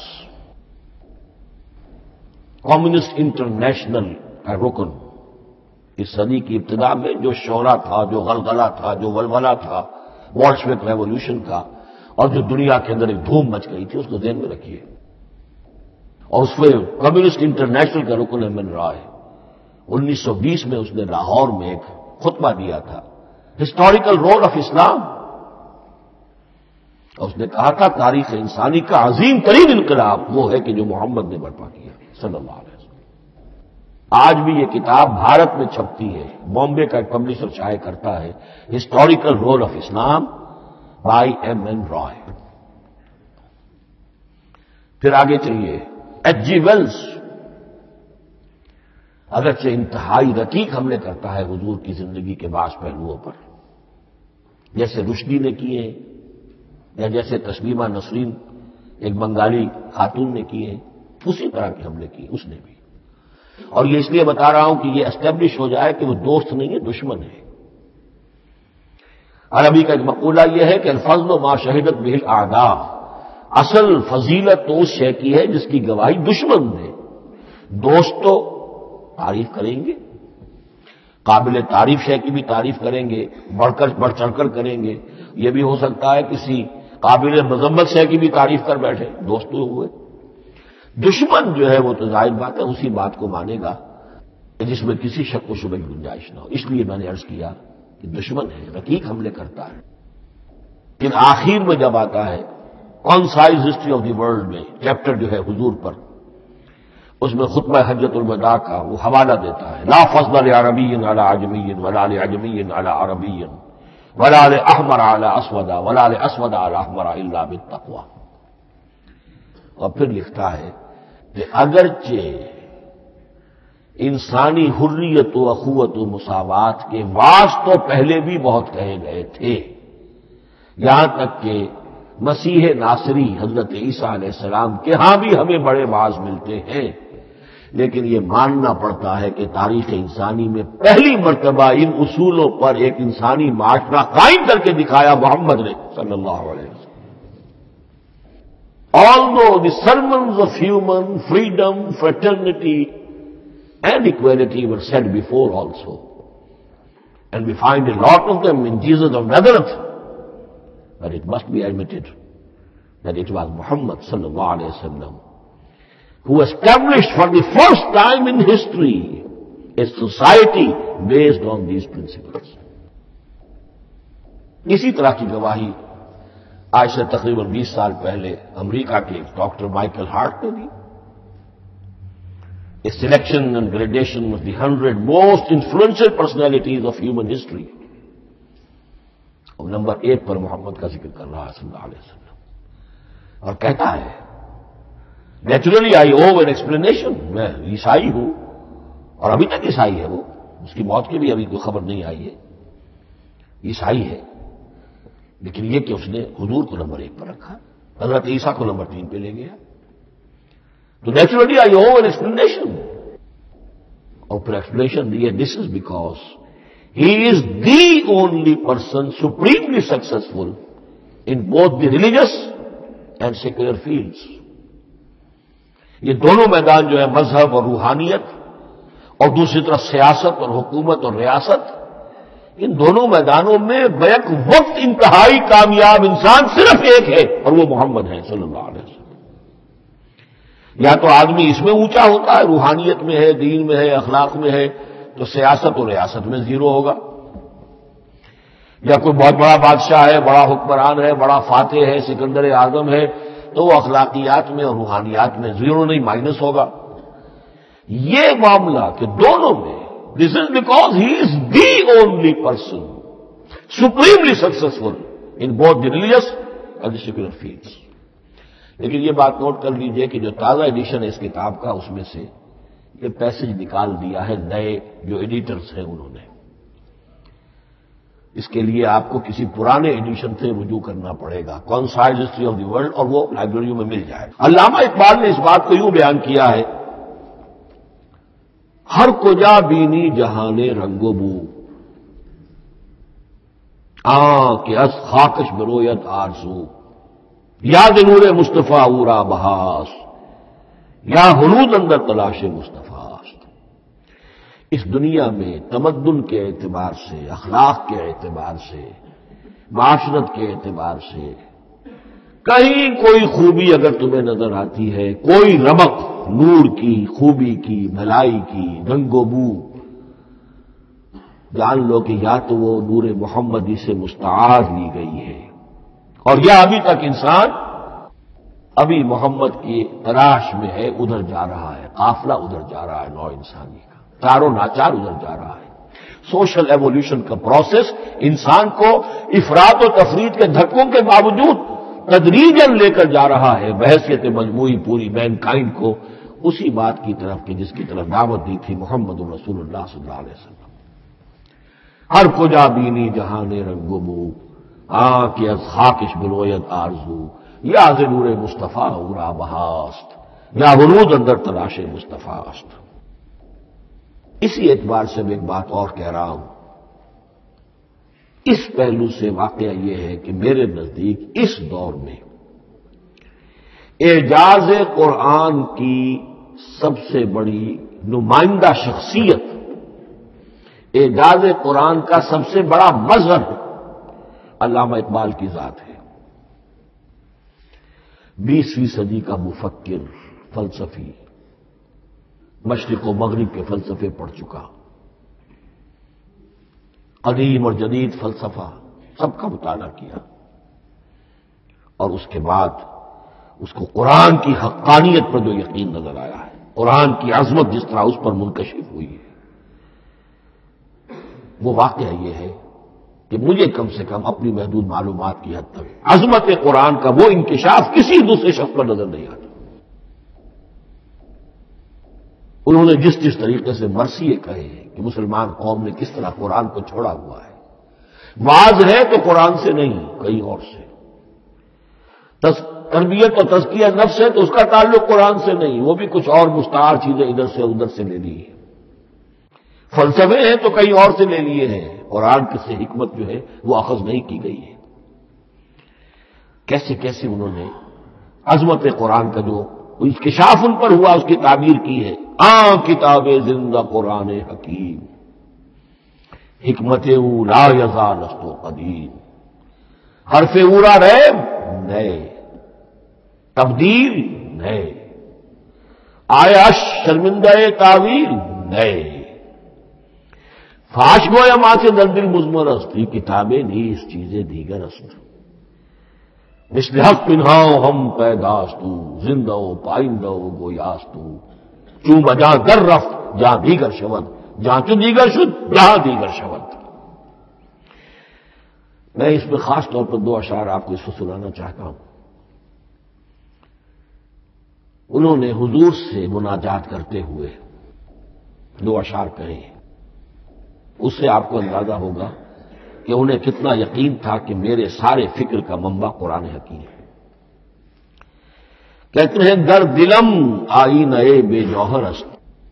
[SPEAKER 2] کمیونسٹ انٹرنیشنل کا رکن، اس صدی کی ابتدا میں جو شورا تھا، جو غلغلہ تھا، جو ولولہ تھا بولشوک ریولوشن کا، اور جو دنیا کے اندر ایک دھوم مچ گئی تھی، اس کو ذہن میں رکھیے۔ اور اس میں کمیونسٹ انٹرنیشنل کا رکن ایم این رائے 1920 میں اس نے لاہور میں ایک خطبہ دیا تھا، ہسٹوریکل رول آف اسلام، اور اس نے کہا تھا تاریخ انسانی کا عظیم ترین انقلاب وہ ہے کہ جو محمد نے برپا کیا صلی اللہ علیہ وسلم۔ آج بھی یہ کتاب بھارت میں چھپتی ہے، بامبے کا ایک پبلشر شائع کرتا ہے، historical role of Islam by M N Roy. پھر آگے چلیے، ایچ جی ویلز اگرچہ انتہائی رقیق حملے کرتا ہے حضور کی زندگی کے بعض پہلوؤں پر، جیسے رشدی نے کیے ہیں یا جیسے تسلیمہ نسرین ایک بنگالی خاتون نے کیے ہیں، اسی طرح کے حملے کیے اس نے بھی۔ اور یہ اس لیے بتا رہا ہوں کہ یہ اسٹیبلش ہو جائے کہ وہ دوست نہیں ہے، دشمن ہے۔ عربی کا ایک مقولہ یہ ہے کہ الفضل ما شہدت بہ الاعداء، اصل فضیلت تو اس شے کی ہے جس کی گواہی دشمن دے۔ دوست تو تعریف کریں گے، قابل تعریف شے کی بھی تعریف کریں گے، بڑھ چڑھ کر کریں گے۔ یہ بھی ہو سکتا ہے کسی قابل مذمت شے کی بھی تعریف کر بیٹھے، دوست تو ہوئے۔ دشمن جو ہے وہ تو ظاہر بات ہے اسی بات کو مانے گا جس میں کسی شک و شبہ کی گنجائش نہ ہو۔ اس لیے میں نے عرض کیا کہ دشمن ہے، رقیق حملے کرتا ہے۔ لیکن آخر میں جب آتا ہے concise history of the world میں چیپٹر جو ہے حضور پر، اس میں خطبہ حجۃ الوداع کا وہ حوالہ دیتا ہے، لا فضل لعربی علی عجمی ولا لعجمی علی عربی ولا لاحمر علی اسود ولا لاسود علی احمر الا بالتقوی۔ اور پھر لکھتا ہے کہ اگرچہ انسانی حریت و اخوت و مساوات کے واس تو پہلے بھی بہت کہے گئے تھے، یہاں تک کہ مسیح ناصری حضرت عیسیٰ علیہ السلام کے ہاں بھی ہمیں بڑے باز ملتے ہیں، لیکن یہ ماننا پڑتا ہے کہ تاریخ انسانی میں پہلی مرتبہ ان اصولوں پر ایک انسانی معاشرہ قائم کر کے دکھایا محمد نے صلی اللہ علیہ وسلم. Although the sermons of human freedom, fraternity and equality were said before also, and we find a lot of them in Jesus of Nazareth, but it must be admitted that it was Muhammad sallallahu alayhi wa sallam who established for the first time in history a society based on these principles. اسی طرح کی گواہی آج سے تقریباً 20 سال پہلے امریکہ کے ڈاکٹر مائیکل ہارٹ نے دی. A selection and gradation of the 100 most influential personalities of human history. اور نمبر 1 پر محمد کا ذکر کر رہا ہے صلی اللہ علیہ وسلم، اور کہتا ہے naturally I owe an explanation, میں عیسائی ہوں اور ابھی تک عیسائی ہے، وہ اس کی موت کی بھی ابھی کوئی خبر نہیں آئی ہے، عیسائی ہے، لیکن یہ کہ اس نے حضور کو نمبر 1 پر رکھا، حضرت عیسیٰ کو نمبر 3 پہ لے گیا. تو naturally I owe an explanation, اور پھر ایکسپلینیشن دی ہے this is because he is the only person supremely successful in both the religious and secular fields. یہ دونوں میدان جو ہے مذہب اور روحانیت اور دوسری طرف سیاست اور حکومت اور ریاست، ان دونوں میدانوں میں بیک وقت انتہائی کامیاب انسان صرف ایک ہے، اور وہ محمد ہے صلی اللہ علیہ وسلم. یا تو آدمی اس میں اونچا ہوتا ہے، روحانیت میں ہے، دین میں ہے، اخلاق میں ہے، تو سیاست اور ریاست میں زیرو ہوگا. یا کوئی بہت بڑا بادشاہ ہے، بڑا حکمران ہے، بڑا فاتح ہے، سکندر اعظم ہے، تو وہ اخلاقیات میں اور روحانیات میں زیرو نہیں، مائنس ہوگا. یہ معاملہ کہ دونوں میں this is because he is the only person supremely successful in both the religious اور دی سیکولر فیلڈس. لیکن یہ بات نوٹ کر لیجئے کہ جو تازہ ایڈیشن ہے اس کتاب کا، اس میں سے یہ پیسج نکال دیا ہے نئے جو ایڈیٹرز ہیں انہوں نے. اس کے لیے آپ کو کسی پرانے ایڈیشن سے رجوع کرنا پڑے گا، concise history of the world, اور وہ لائبریریوں میں مل جائے. علامہ اقبال نے اس بات کو یوں بیان کیا ہے، ہر کجا بینی جہان رنگ و بو، کہ از خاکش برویت آرزو، یاد نور مصطفیٰ اورا بہاس، یا حلود اندر تلاش مصطفیٰ. اس دنیا میں تمدن کے اعتبار سے، اخلاق کے اعتبار سے، معاشرت کے اعتبار سے کہیں کوئی خوبی اگر تمہیں نظر آتی ہے، کوئی رمق نور کی، خوبی کی، بھلائی کی، رنگ و بو، جان لو کہ یا تو وہ نور محمدی سے مستعار لی گئی ہے، اور یا ابھی تک انسان ابھی محمد کی تلاش میں ہے، ادھر جا رہا ہے، قافلہ ادھر جا رہا ہے، نو انسانی کا چاروں ناچار ادھر جا رہا ہے. سوشل ایوولوشن کا پروسیس انسان کو افراط و تفرید کے دھکوں کے باوجود تدریجاً لے کر جا رہا ہے بحیثیت مجموعی پوری مین کائنڈ کو اسی بات کی طرف کہ جس کی طرف دعوت دی تھی محمد رسول اللہ صلی اللہ علیہ وسلم. ہر کجا بینی جہان رنگ و بو، کہ از خاکش برویت آرزو، یا ز نور مصطفیٰ اورا بہاست، یا ورود اندر تلاش مصطفیٰ است. اسی اعتبار سے میں ایک بات اور کہہ رہا ہوں، اس پہلو سے واقعہ یہ ہے کہ میرے نزدیک اس دور میں اعجاز قرآن کی سب سے بڑی نمائندہ شخصیت، اعجاز قرآن کا سب سے بڑا مظہر علامہ اقبال کی ذات ہے. 20ویں صدی کا مفکر، فلسفی، مشرق و مغرب کے فلسفے پڑھ چکا، قدیم اور جدید فلسفہ سب کا مطالعہ کیا، اور اس کے بعد اس کو قرآن کی حقانیت پر جو یقین نظر آیا ہے، قرآن کی عظمت جس طرح اس پر منکشف ہوئی ہے، وہ واقعہ یہ ہے کہ مجھے کم سے کم اپنی محدود معلومات کی حد تک عظمت قرآن کا وہ انکشاف کسی دوسرے شخص پر نظر نہیں آتا. انہوں نے جس طریقے سے مرثیے کہے ہیں کہ مسلمان قوم نے کس طرح قرآن کو چھوڑا ہوا ہے، واز ہے تو قرآن سے نہیں، کہیں اور سے۔ تربیت اور تزکیہ نفس ہے تو اس کا تعلق قرآن سے نہیں، وہ بھی کچھ اور مستعار چیزیں ادھر سے ادھر سے لے لی ہے۔ فلسفے ہیں تو کہیں اور سے لے لیے ہیں، قرآن کی سے حکمت جو ہے وہ اخذ نہیں کی گئی ہے۔ کیسے کیسے انہوں نے عظمت قرآن کا جو انکشاف ان پر ہوا اس کی تعبیر کی ہے۔ کتاب زندہ قرآن حکیم، حکمت او لا یزال است و قدیم، حرف اورا ریب نئے، تبدیل نئے، آیا شرمندہ تعویل نئے، فاش گویا ماں سے در دل مضمر است، یہ کتابیں نیز چیزیں دیگر است، مثل حق پنہاؤ ہم پیداستو، زندہ و پائندہ و گویاستو، چوں بجا در رفت جہاں دیگر شود، جہاں چوں دیگر شد جہاں دیگر شود۔ میں اس میں خاص طور پر 2 اشعار آپ کو اس وقت سنانا چاہتا ہوں۔ انہوں نے حضور سے مناجات کرتے ہوئے 2 اشعار کہے، اس سے آپ کو اندازہ ہوگا کہ انہیں کتنا یقین تھا کہ میرے سارے فکر کا منبع قرآن حکیم ہے۔ کہتے ہیں در دلم آئینہ بے جوہر است،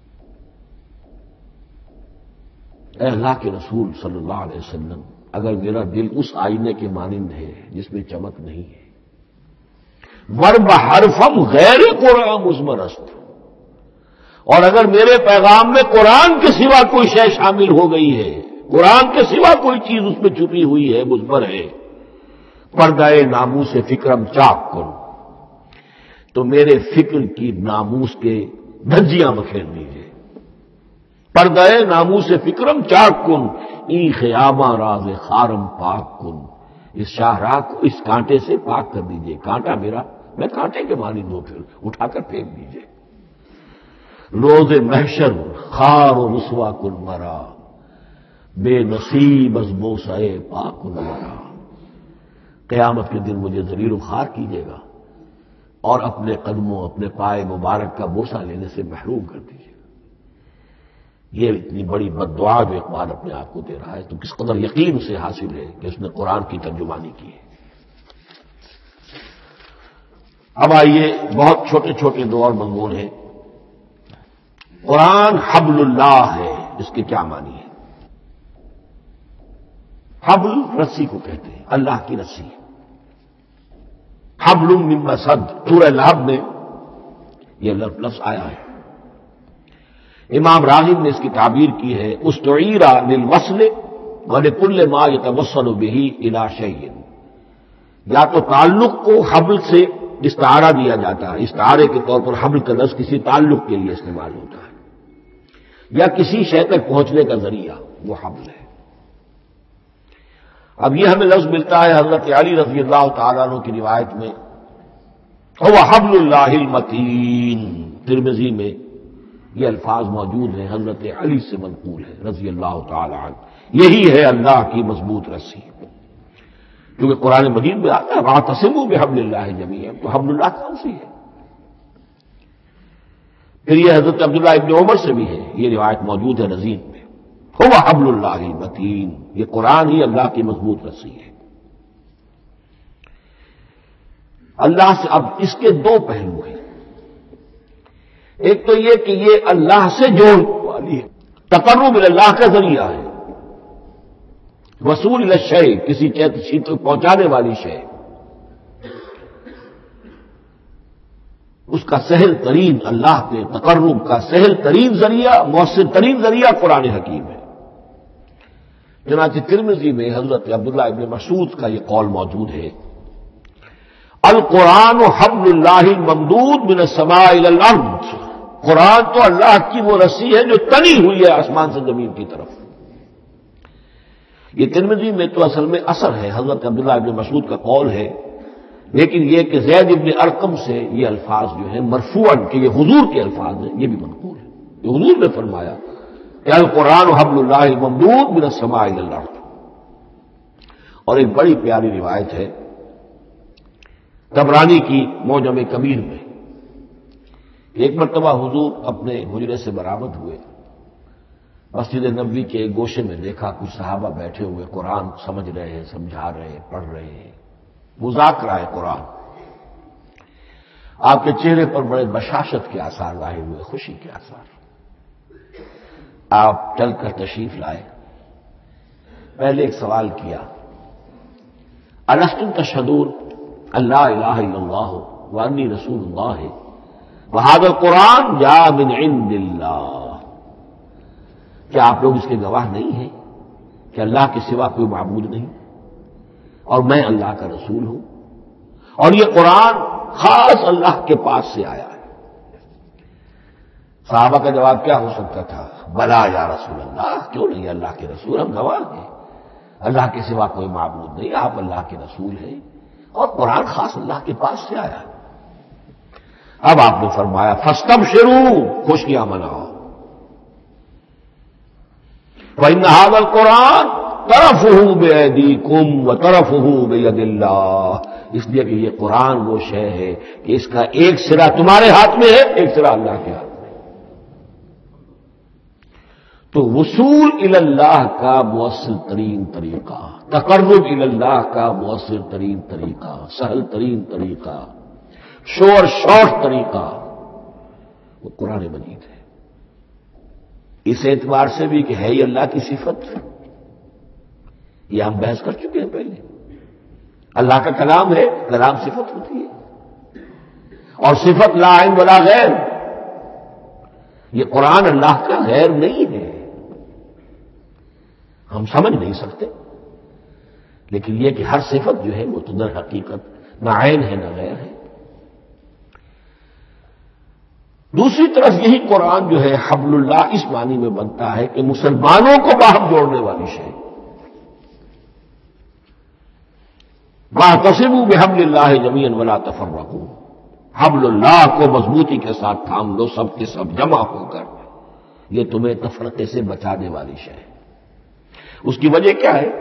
[SPEAKER 2] اے اللہ کے رسول صلی اللہ علیہ وسلم، اگر میرا دل اس آئینے کے مانند ہے جس میں چمک نہیں ہے، ورب حرفم غیر قرآن مضمر است، اور اگر میرے پیغام میں قرآن کے سوا کوئی شے شامل ہو گئی ہے، قرآن کے سوا کوئی چیز اس میں چھپی ہوئی ہے، مضمر ہے، پردہ ناموس فکرم چاک کن، تو میرے فکر کی ناموس کے دھجیاں بکھیر دیجیے۔ پردہ ناموس فکرم چاک کن، ای خیامہ راز خارم پاک کن، اس شاہراہ کو اس کانٹے سے پاک کر دیجیے، کانٹا میرا، میں کانٹے کے مانند ہوں، پھر اٹھا کر پھینک دیجیے۔ روز محشر خار و رسوا کن مرا، بے نصیب از بوسہ پاک کن مرا، قیامت کے دن مجھے ذلیل و خوار کیجیے گا اور اپنے قدموں، اپنے پائے مبارک کا بوسہ لینے سے محروم کر دیجیے گا۔ یہ اتنی بڑی بد دعا جو اقبال اپنے آپ کو دے رہا ہے، تو کس قدر یقین سے حاصل ہے کہ اس نے قرآن کی ترجمانی کی ہے۔ اب آئیے، بہت چھوٹے چھوٹے 2 اور مضمون ہیں۔ قرآن حبل اللہ ہے، اس کے کیا معنی ہے؟ حبل رسی کو کہتے ہیں، اللہ کی رسی۔ حبل من مسد، سورہ لہب میں یہ لفظ آیا ہے۔ امام راغب نے اس کی تعبیر کی ہے، استعیر للوصل ولکل ما یتوصل به الی شیء، یا تو تعلق کو حبل سے استعارہ دیا جاتا ہے، استعارے کے طور پر حبل کا لفظ کسی تعلق کے لیے استعمال ہوتا ہے، یا کسی شے تک پہنچنے کا ذریعہ، وہ حبل ہے۔ اب یہ ہمیں لفظ ملتا ہے حضرت علی رضی اللہ تعالیٰ عنہ کی روایت میں، هو حبل اللہ المتین، ترمذی میں یہ الفاظ موجود ہیں، حضرت علی سے منقول ہے رضی اللہ تعالی عنہ، یہی ہے اللہ کی مضبوط رسی، کیونکہ قرآن مجید میں آتا ہے واعتصموا بحبل اللہ جمیعا، تو حبل اللہ کون سی ہے؟ پھر یہ حضرت عبداللہ ابن عمر سے بھی ہے، یہ روایت موجود ہے رزین میں، هو حبل اللہ المتین، یہ قرآن ہی اللہ کی مضبوط رسی ہے۔ اللہ سے اب اس کے 2 پہلو ہیں، ایک تو یہ کہ یہ اللہ سے جوڑنے والی ہے، تقرب اللہ کا ذریعہ ہے، وصول الشیء، کسی چیز تک پہنچانے والی شے، اس کا سہل ترین، اللہ کے تقرب کا سہل ترین ذریعہ، مؤثر ترین ذریعہ قرآن حکیم ہے۔ چنانچہ ترمذی میں حضرت عبداللہ ابن مسعود کا یہ قول موجود ہے، القرآن حبل اللہ الممدود من السماء الی الارض، قرآن تو اللہ کی وہ رسی ہے جو تنی ہوئی ہے آسمان سے زمین کی طرف۔ یہ ترمذی میں تو اصل میں اثر ہے، حضرت عبداللہ ابن مسعود کا قول ہے، لیکن یہ کہ زید ابن ارقم سے یہ الفاظ جو ہیں مرفوعاً، کہ یہ حضور کے الفاظ ہیں، یہ بھی منقول ہے، یہ حضور نے فرمایا کہ القرآن حبل اللہ الممدود من السماء الی الارض۔ اور ایک بڑی پیاری روایت ہے طبرانی کی معجم کبیر میں، ایک مرتبہ حضور اپنے حجرے سے برآمد ہوئے، مسجد نبوی کے ایک گوشے میں دیکھا کچھ صحابہ بیٹھے ہوئے قرآن سمجھ رہے ہیں، سمجھا رہے ہیں، پڑھ رہے ہیں، مذاکرہ ہے قرآن۔ آپ کے چہرے پر بڑے بشاشت کے آثار ظاہر ہوئے، خوشی کے آثار۔ آپ چل کر تشریف لائے، پہلے ایک سوال کیا، الستم تشہدون اللہ الہ الا اللہ وانی رسول اللہ وہذا القرآن جاء من عند اللہ، کیا آپ لوگ اس کے گواہ نہیں ہیں کہ اللہ کے سوا کوئی معبود نہیں اور میں اللہ کا رسول ہوں، اور یہ قرآن خاص اللہ کے پاس سے آیا ہے؟ صحابہ کا جواب کیا ہو سکتا تھا؟ بلا یا رسول اللہ، کیوں نہیں اللہ کے رسول، ہم گواہ ہیں، اللہ کے سوا کوئی معبود نہیں، آپ اللہ کے رسول ہیں اور قرآن خاص اللہ کے پاس سے آیا ہے۔ اب آپ نے فرمایا فاستبشروا، خوشیاں مناؤ، وَإِنَّ هَذَا الْقُرْآنَ طَرَفُهُ بِأَيْدِيكُمْ وَطَرَفُهُ بِيَدِ اللَّهِ، اس لیے کہ یہ قرآن وہ شے ہے کہ اس کا ایک سرا تمہارے ہاتھ میں ہے، ایک سرا اللہ کے ہاتھ میں۔ تو وصول الی اللہ کا مؤثر ترین طریقہ، تقرب الی اللہ کا مؤثر ترین طریقہ، سہل ترین طریقہ، شور شارٹ طریقہ وہ قرآن مجید ہے۔ اس اعتبار سے بھی کہ ہے ہی اللہ کی صفت، یہ ہم بحث کر چکے ہیں پہلے، اللہ کا کلام ہے، کلام صفت ہوتی ہے، اور صفت لا عین ولا غیر، یہ قرآن اللہ کا غیر نہیں ہے، ہم سمجھ نہیں سکتے، لیکن یہ کہ ہر صفت جو ہے وہ تو در حقیقت نہ عین ہے نہ غیر ہے۔ دوسری طرف یہی قرآن جو ہے حبل اللہ اس معنی میں بنتا ہے کہ مسلمانوں کو باہم جوڑنے والی شے، واعتصموا بحبل اللہ جمیعا ولا تفرقوا، حبل اللہ کو مضبوطی کے ساتھ تھام لو، سب کے سب جمع ہو کر، یہ تمہیں تفرقے سے بچانے والی شے ہے۔ اس کی وجہ کیا ہے؟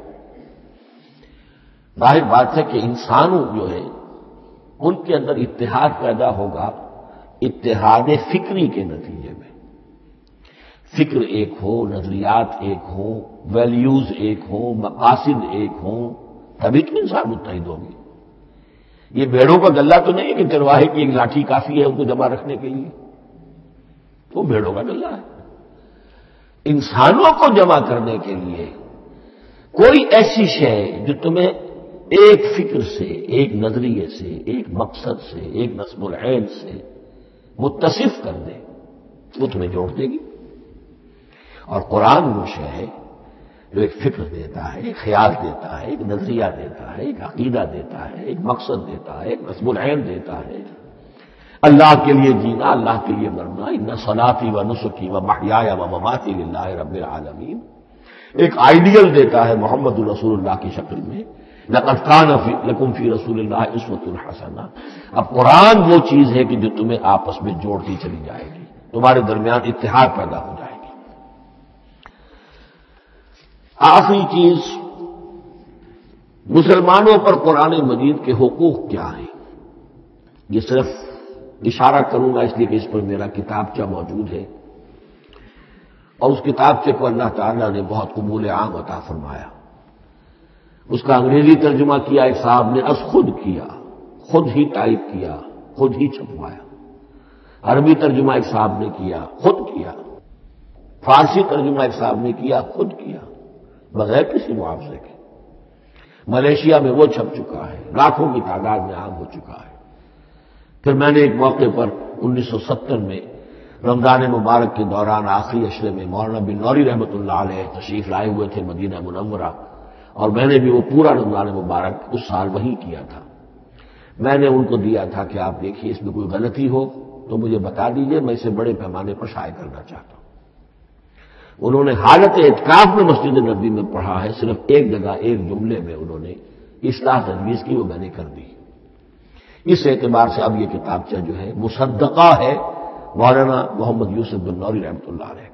[SPEAKER 2] ظاہر بات ہے کہ انسانوں جو ہے ان کے اندر اتحاد پیدا ہوگا اتحاد فکری کے نتیجے میں، فکر ایک ہو، نظریات ایک ہوں، ویلیوز ایک ہوں، مقاصد ایک ہوں، تبھی تو انسان متحد ہوگی۔ یہ بھیڑوں کا گلہ تو نہیں ہے کہ چرواہے کی ایک لاٹھی کافی ہے ان کو جمع رکھنے کے لیے، وہ بھیڑوں کا گلہ ہے۔ انسانوں کو جمع کرنے کے لیے کوئی ایسی شے جو تمہیں ایک فکر سے، ایک نظریے سے، ایک مقصد سے، ایک نصب العین سے متصف کر دے، وہ تمہیں جوڑ دے گی۔ اور قرآن وہ شے ہے جو ایک فکر دیتا ہے، ایک خیال دیتا ہے، ایک نظریہ دیتا ہے، ایک عقیدہ دیتا ہے، ایک مقصد دیتا ہے، ایک نصب العین دیتا ہے، اللہ کے لیے جینا، اللہ کے لیے مرنا، ان صلاتی و نسکی و محیای و مماتی للہ رب العالمین، ایک آئیڈیل دیتا ہے محمد رسول اللہ کی شکل میں، لقد کان لکم فی رسول اللہ اسوۃ حسنہ۔ اب قرآن وہ چیز ہے کہ جو تمہیں آپس میں جوڑتی چلی جائے گی، تمہارے درمیان اتحاد پیدا ہو جائے گی۔ آخری چیز، مسلمانوں پر قرآن مجید کے حقوق کیا ہیں؟ یہ صرف اشارہ کروں گا اس لیے کہ اس پر میرا کتابچہ موجود ہے، اور اس کتابچے کو اللہ تعالیٰ نے بہت قبول عام عطا فرمایا۔ اس کا انگریزی ترجمہ کیا ایک صاحب نے، از خود کیا، خود ہی ٹائپ کیا، خود ہی چھپوایا۔ عربی ترجمہ ایک صاحب نے کیا، خود کیا۔ فارسی ترجمہ ایک صاحب نے کیا، خود کیا، بغیر کسی معاوضے کے۔ ملیشیا میں وہ چھپ چکا ہے، لاکھوں کی تعداد میں عام ہو چکا ہے۔ پھر میں نے ایک موقع پر 1970 میں رمضان مبارک کے دوران آخری عشرے میں مولانا بن نوری رحمۃ اللہ علیہ تشریف لائے ہوئے تھے مدینہ منورہ، اور میں نے بھی وہ پورا رمضان مبارک اس سال وہی کیا تھا۔ میں نے ان کو دیا تھا کہ آپ دیکھیے اس میں کوئی غلطی ہو تو مجھے بتا دیجئے، میں اسے بڑے پیمانے پر شائع کرنا چاہتا ہوں۔ انہوں نے حالت اعتکاف میں مسجد نبوی میں پڑھا ہے، صرف ایک جگہ ایک جملے میں انہوں نے اصلاح تجویز کی، وہ میں نے کر دی۔ اس اعتبار سے اب یہ کتابچہ جو ہے مصدقہ ہے مولانا محمد یوسف بن نوری رحمۃ اللہ علیہ۔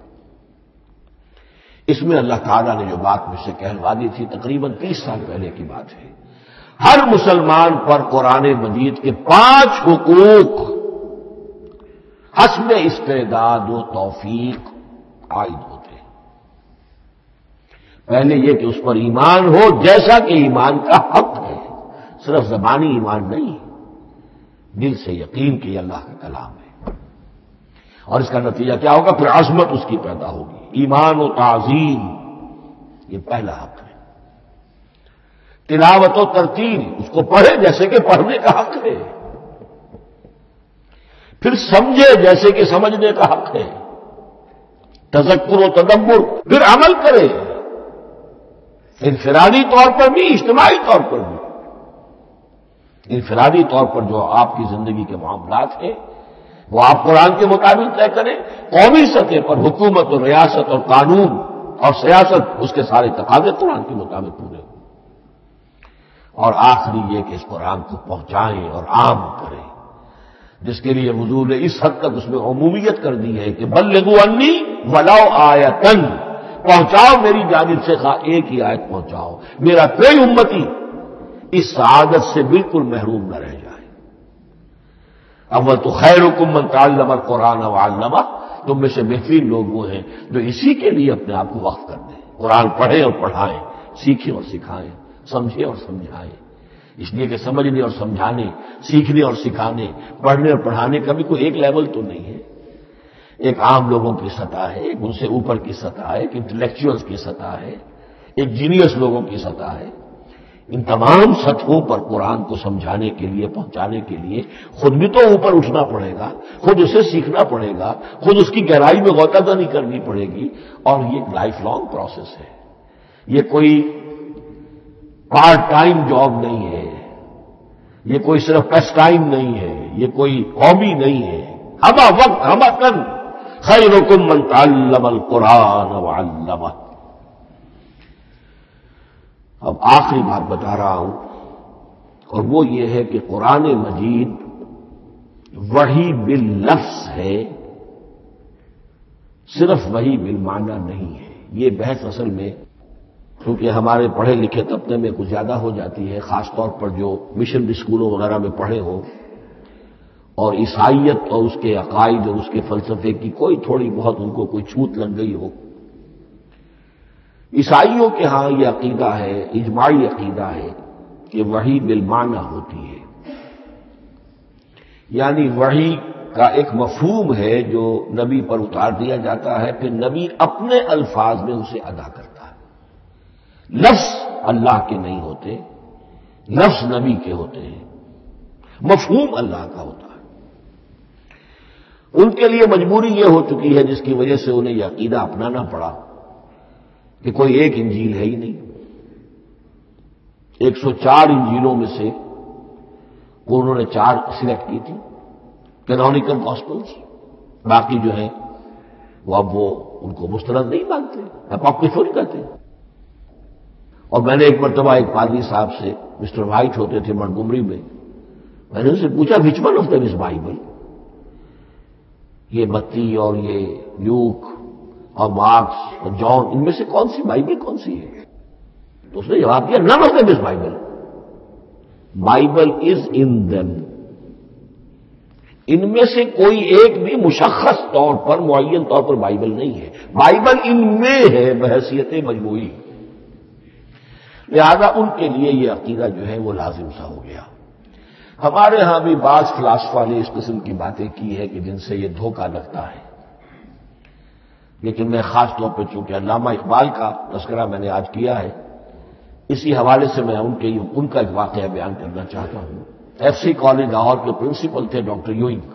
[SPEAKER 2] اس میں اللہ تعالیٰ نے جو بات مجھ سے کہلوا دی تھی تقریباً 30 سال پہلے کی بات ہے، ہر مسلمان پر قرآن مجید کے 5 حقوق حسب استعداد و توفیق عائد ہوتے ہیں۔ پہلے یہ کہ اس پر ایمان ہو جیسا کہ ایمان کا حق ہے، صرف زبانی ایمان نہیں، دل سے یقین کہ یہ اللہ کا کلام ہے۔ اور اس کا نتیجہ کیا ہوگا؟ پھر عظمت اس کی پیدا ہوگی، ایمان و تعظیم، یہ پہلا حق ہے۔ تلاوت و ترتیل، اس کو پڑھے جیسے کہ پڑھنے کا حق ہے، پھر سمجھے جیسے کہ سمجھنے کا حق ہے، تذکر و تدبر، پھر عمل کرے، انفرادی طور پر بھی اجتماعی طور پر بھی۔ انفرادی طور پر جو آپ کی زندگی کے معاملات ہیں وہ آپ قرآن کے مطابق طے کریں، قومی سطح پر حکومت اور ریاست اور قانون اور سیاست، اس کے سارے تقاضے قرآن کے مطابق پورے ہوں، اور آخری یہ کہ اس قرآن کو پہنچائیں اور عام کریں، جس کے لیے حضور نے اس حد تک اس میں عمومیت کر دی ہے کہ بلغوا انی ولو آیۃ، پہنچاؤ میری جانب سے خواہ ایک ہی آیت پہنچاؤ، میرا کوئی امتی اس سعادت سے بالکل محروم نہ رہ جائے۔ اول تو خیرکم من تعلم القرآن وعلمہ، تم میں سے بہترین لوگ وہ ہیں جو اسی کے لیے اپنے آپ کو وقف کر دیں، قرآن پڑھیں اور پڑھائیں، سیکھیں اور سکھائیں، سمجھیں اور سمجھائیں۔ اس لیے کہ سمجھنے اور سمجھانے، سیکھنے اور سکھانے، پڑھنے اور پڑھانے کا بھی کوئی ایک لیول تو نہیں ہے، ایک عام لوگوں کی سطح ہے، ایک ان سے اوپر کی سطح ہے، ایک انٹلیکچوئلز کی سطح ہے، ایک جینیس لوگوں کی سطح ہے۔ ان تمام سطحوں پر قرآن کو سمجھانے کے لیے، پہنچانے کے لیے خود بھی تو اوپر اٹھنا پڑے گا، خود اسے سیکھنا پڑے گا، خود اس کی گہرائی میں غوطہ دانی کرنی پڑے گی، اور یہ ایک لائف لانگ پروسیس ہے، یہ کوئی پارٹ ٹائم جاب نہیں ہے، یہ کوئی صرف پیس ٹائم نہیں ہے، یہ کوئی ہابی نہیں ہے، ہمہ وقت ہمہ کن خیرکم من تعلم القرآن وعلمہ۔ اب آخری بات بتا رہا ہوں، اور وہ یہ ہے کہ قرآن مجید وحی باللفظ ہے، صرف وحی بالمعنی نہیں ہے۔ یہ بحث اصل میں کیونکہ ہمارے پڑھے لکھے طبقے میں کچھ زیادہ ہو جاتی ہے، خاص طور پر جو مشنری اسکولوں وغیرہ میں پڑھے ہوں اور عیسائیت اور اس کے عقائد اور اس کے فلسفے کی کوئی تھوڑی بہت ان کو کوئی چھوٹ لگ گئی ہو۔ عیسائیوں کے ہاں یہ عقیدہ ہے، اجماعی عقیدہ ہے کہ وحی بالمعنی ہوتی ہے، یعنی وحی کا ایک مفہوم ہے جو نبی پر اتار دیا جاتا ہے، پھر نبی اپنے الفاظ میں اسے ادا کرتا ہے۔ لفظ اللہ کے نہیں ہوتے، لفظ نبی کے ہوتے ہیں، مفہوم اللہ کا ہوتا ہے۔ ان کے لیے مجبوری یہ ہو چکی ہے جس کی وجہ سے انہیں یہ عقیدہ اپنانا پڑا کہ کوئی ایک انجیل ہے ہی نہیں، 104 انجیلوں میں سے انہوں نے 4 سلیکٹ کی تھی کینونیکل گاسپلز، باقی جو ہیں وہ اب وہ ان کو مستند نہیں مانتے، اپوکریفل کہتے ہیں۔ اور میں نے ایک مرتبہ ایک پادری صاحب سے، مسٹر وائٹ ہوتے تھے منٹگومری میں نے ان سے پوچھا which one of them is Bible, یہ متی اور یہ لوک اور مارکس اور جان، ان میں سے کون سی بائبل کون سی ہے؟ تو اس نے جواب دیا none of them is Bible, Bible is in them, ان میں سے کوئی ایک بھی مشخص طور پر، معین طور پر بائبل نہیں ہے، بائبل ان میں ہے بحیثیت مجموعی۔ لہذا ان کے لیے یہ عقیدہ جو ہے وہ لازم سا ہو گیا۔ ہمارے ہاں بھی بعض فلاسفہ نے اس قسم کی باتیں کی ہے کہ جن سے یہ دھوکہ لگتا ہے، لیکن میں خاص طور پہ چونکہ علامہ اقبال کا تذکرہ میں نے آج کیا ہے، اسی حوالے سے میں ان کا ایک واقعہ بیان کرنا چاہتا ہوں۔ ایف سی کالج لاہور کے پرنسپل تھے ڈاکٹر یوئنگ،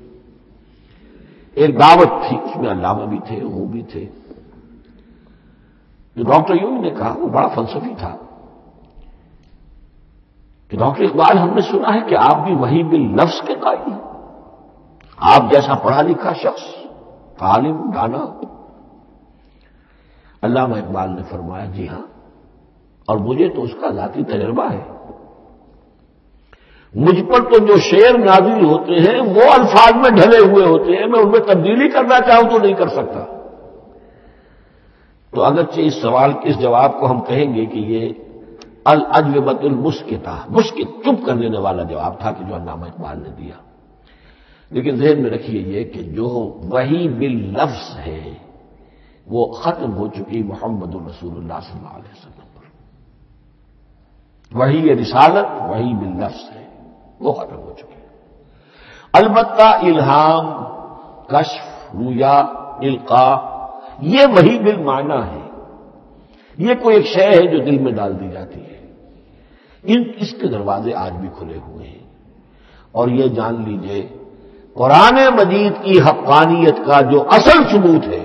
[SPEAKER 2] ایک دعوت تھی، اس میں علامہ بھی تھے، وہ بھی تھے۔ جو ڈاکٹر یوئنگ نے کہا وہ بڑا فلسفی تھا کہ ڈاکٹر اقبال ہم نے سنا ہے کہ آپ بھی وحی باللفظ کے قائل ہیں، آپ جیسا پڑھا لکھا شخص، عالم دانا۔ علامہ اقبال نے فرمایا جی ہاں، اور مجھے تو اس کا ذاتی تجربہ ہے، مجھ پر تو جو شعر نازل ہوتے ہیں وہ الفاظ میں ڈھلے ہوئے ہوتے ہیں، میں ان میں تبدیلی کرنا چاہوں تو نہیں کر سکتا۔ تو اگرچہ اس سوال کے اس جواب کو ہم کہیں گے کہ یہ الاجوبۃ المسکتہ، مسکت چپ کر دینے والا جواب تھا کہ جو علامہ اقبال نے دیا، لیکن ذہن میں رکھیے یہ کہ جو وحی باللفظ ہے وہ ختم ہو چکی محمد الرسول اللہ صلی اللہ علیہ وسلم پر. وہی رسالت وہی باللفظ ہے، وہ ختم ہو چکی. البتہ الہام، کشف، رویا، القاء یہ وہی بالمعنی ہے. یہ کوئی ایک شے ہے جو دل میں ڈال دی جاتی ہے. اس کے دروازے آج بھی کھلے ہوئے ہیں. اور یہ جان لیجئے قرآن مجید کی حقانیت کا جو اصل ثبوت ہے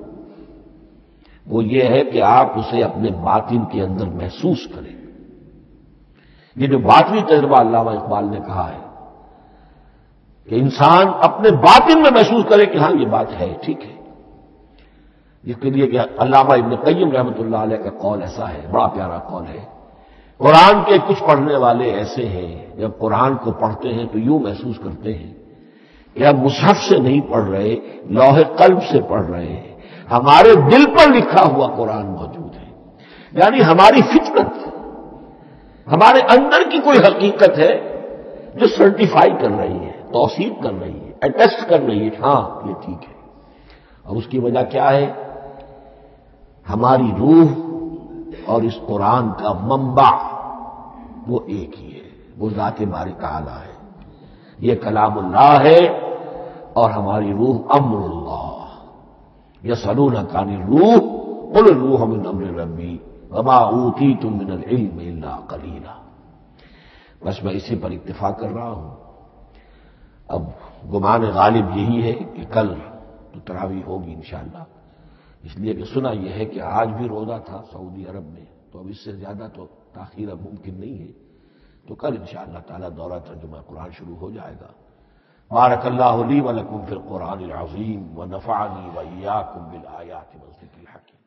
[SPEAKER 2] وہ یہ ہے کہ آپ اسے اپنے باطن کے اندر محسوس کریں. یہ جو باطنی تجربہ علامہ اقبال نے کہا ہے کہ انسان اپنے باطن میں محسوس کرے کہ ہاں یہ بات ہے، ٹھیک ہے. جس کے لیے کہ علامہ ابن قیم رحمۃ اللہ علیہ کا قول ایسا ہے، بڑا پیارا قول ہے. قرآن کے کچھ پڑھنے والے ایسے ہیں جب قرآن کو پڑھتے ہیں تو یوں محسوس کرتے ہیں کہ اب مصحف سے نہیں پڑھ رہے، لوح قلب سے پڑھ رہے ہیں. ہمارے دل پر لکھا ہوا قرآن موجود ہے. یعنی ہماری فطرت، ہمارے اندر کی کوئی حقیقت ہے جو سرٹیفائی کر رہی ہے، توثیق کر رہی ہے، اٹیسٹ کر رہی ہے کہ ہاں یہ ٹھیک ہے. اور اس کی وجہ کیا ہے؟ ہماری روح اور اس قرآن کا منبع وہ ایک ہی ہے، وہ ذات باری تعالی ہے. یہ کلام اللہ ہے اور ہماری روح امر اللہ. یسألونک عن الروح قل الروح من امر ربی وما اوتیتم من العلم الا قلیلا. بس میں اسی پر اکتفا کر رہا ہوں. اب گمان غالب یہی ہے کہ کل تو تراویح ہوگی انشاءاللہ، اس لیے کہ سنا یہ ہے کہ آج بھی روزہ تھا سعودی عرب میں، تو اب اس سے زیادہ تو تاخیر اب ممکن نہیں ہے. تو کل انشاءاللہ تعالی دورہ ترجمہ قرآن شروع ہو جائے گا. بارک اللہ لی ولکم فی القرآن العظیم ونفعنی وإیاکم بالآیات والذکر الحکیم.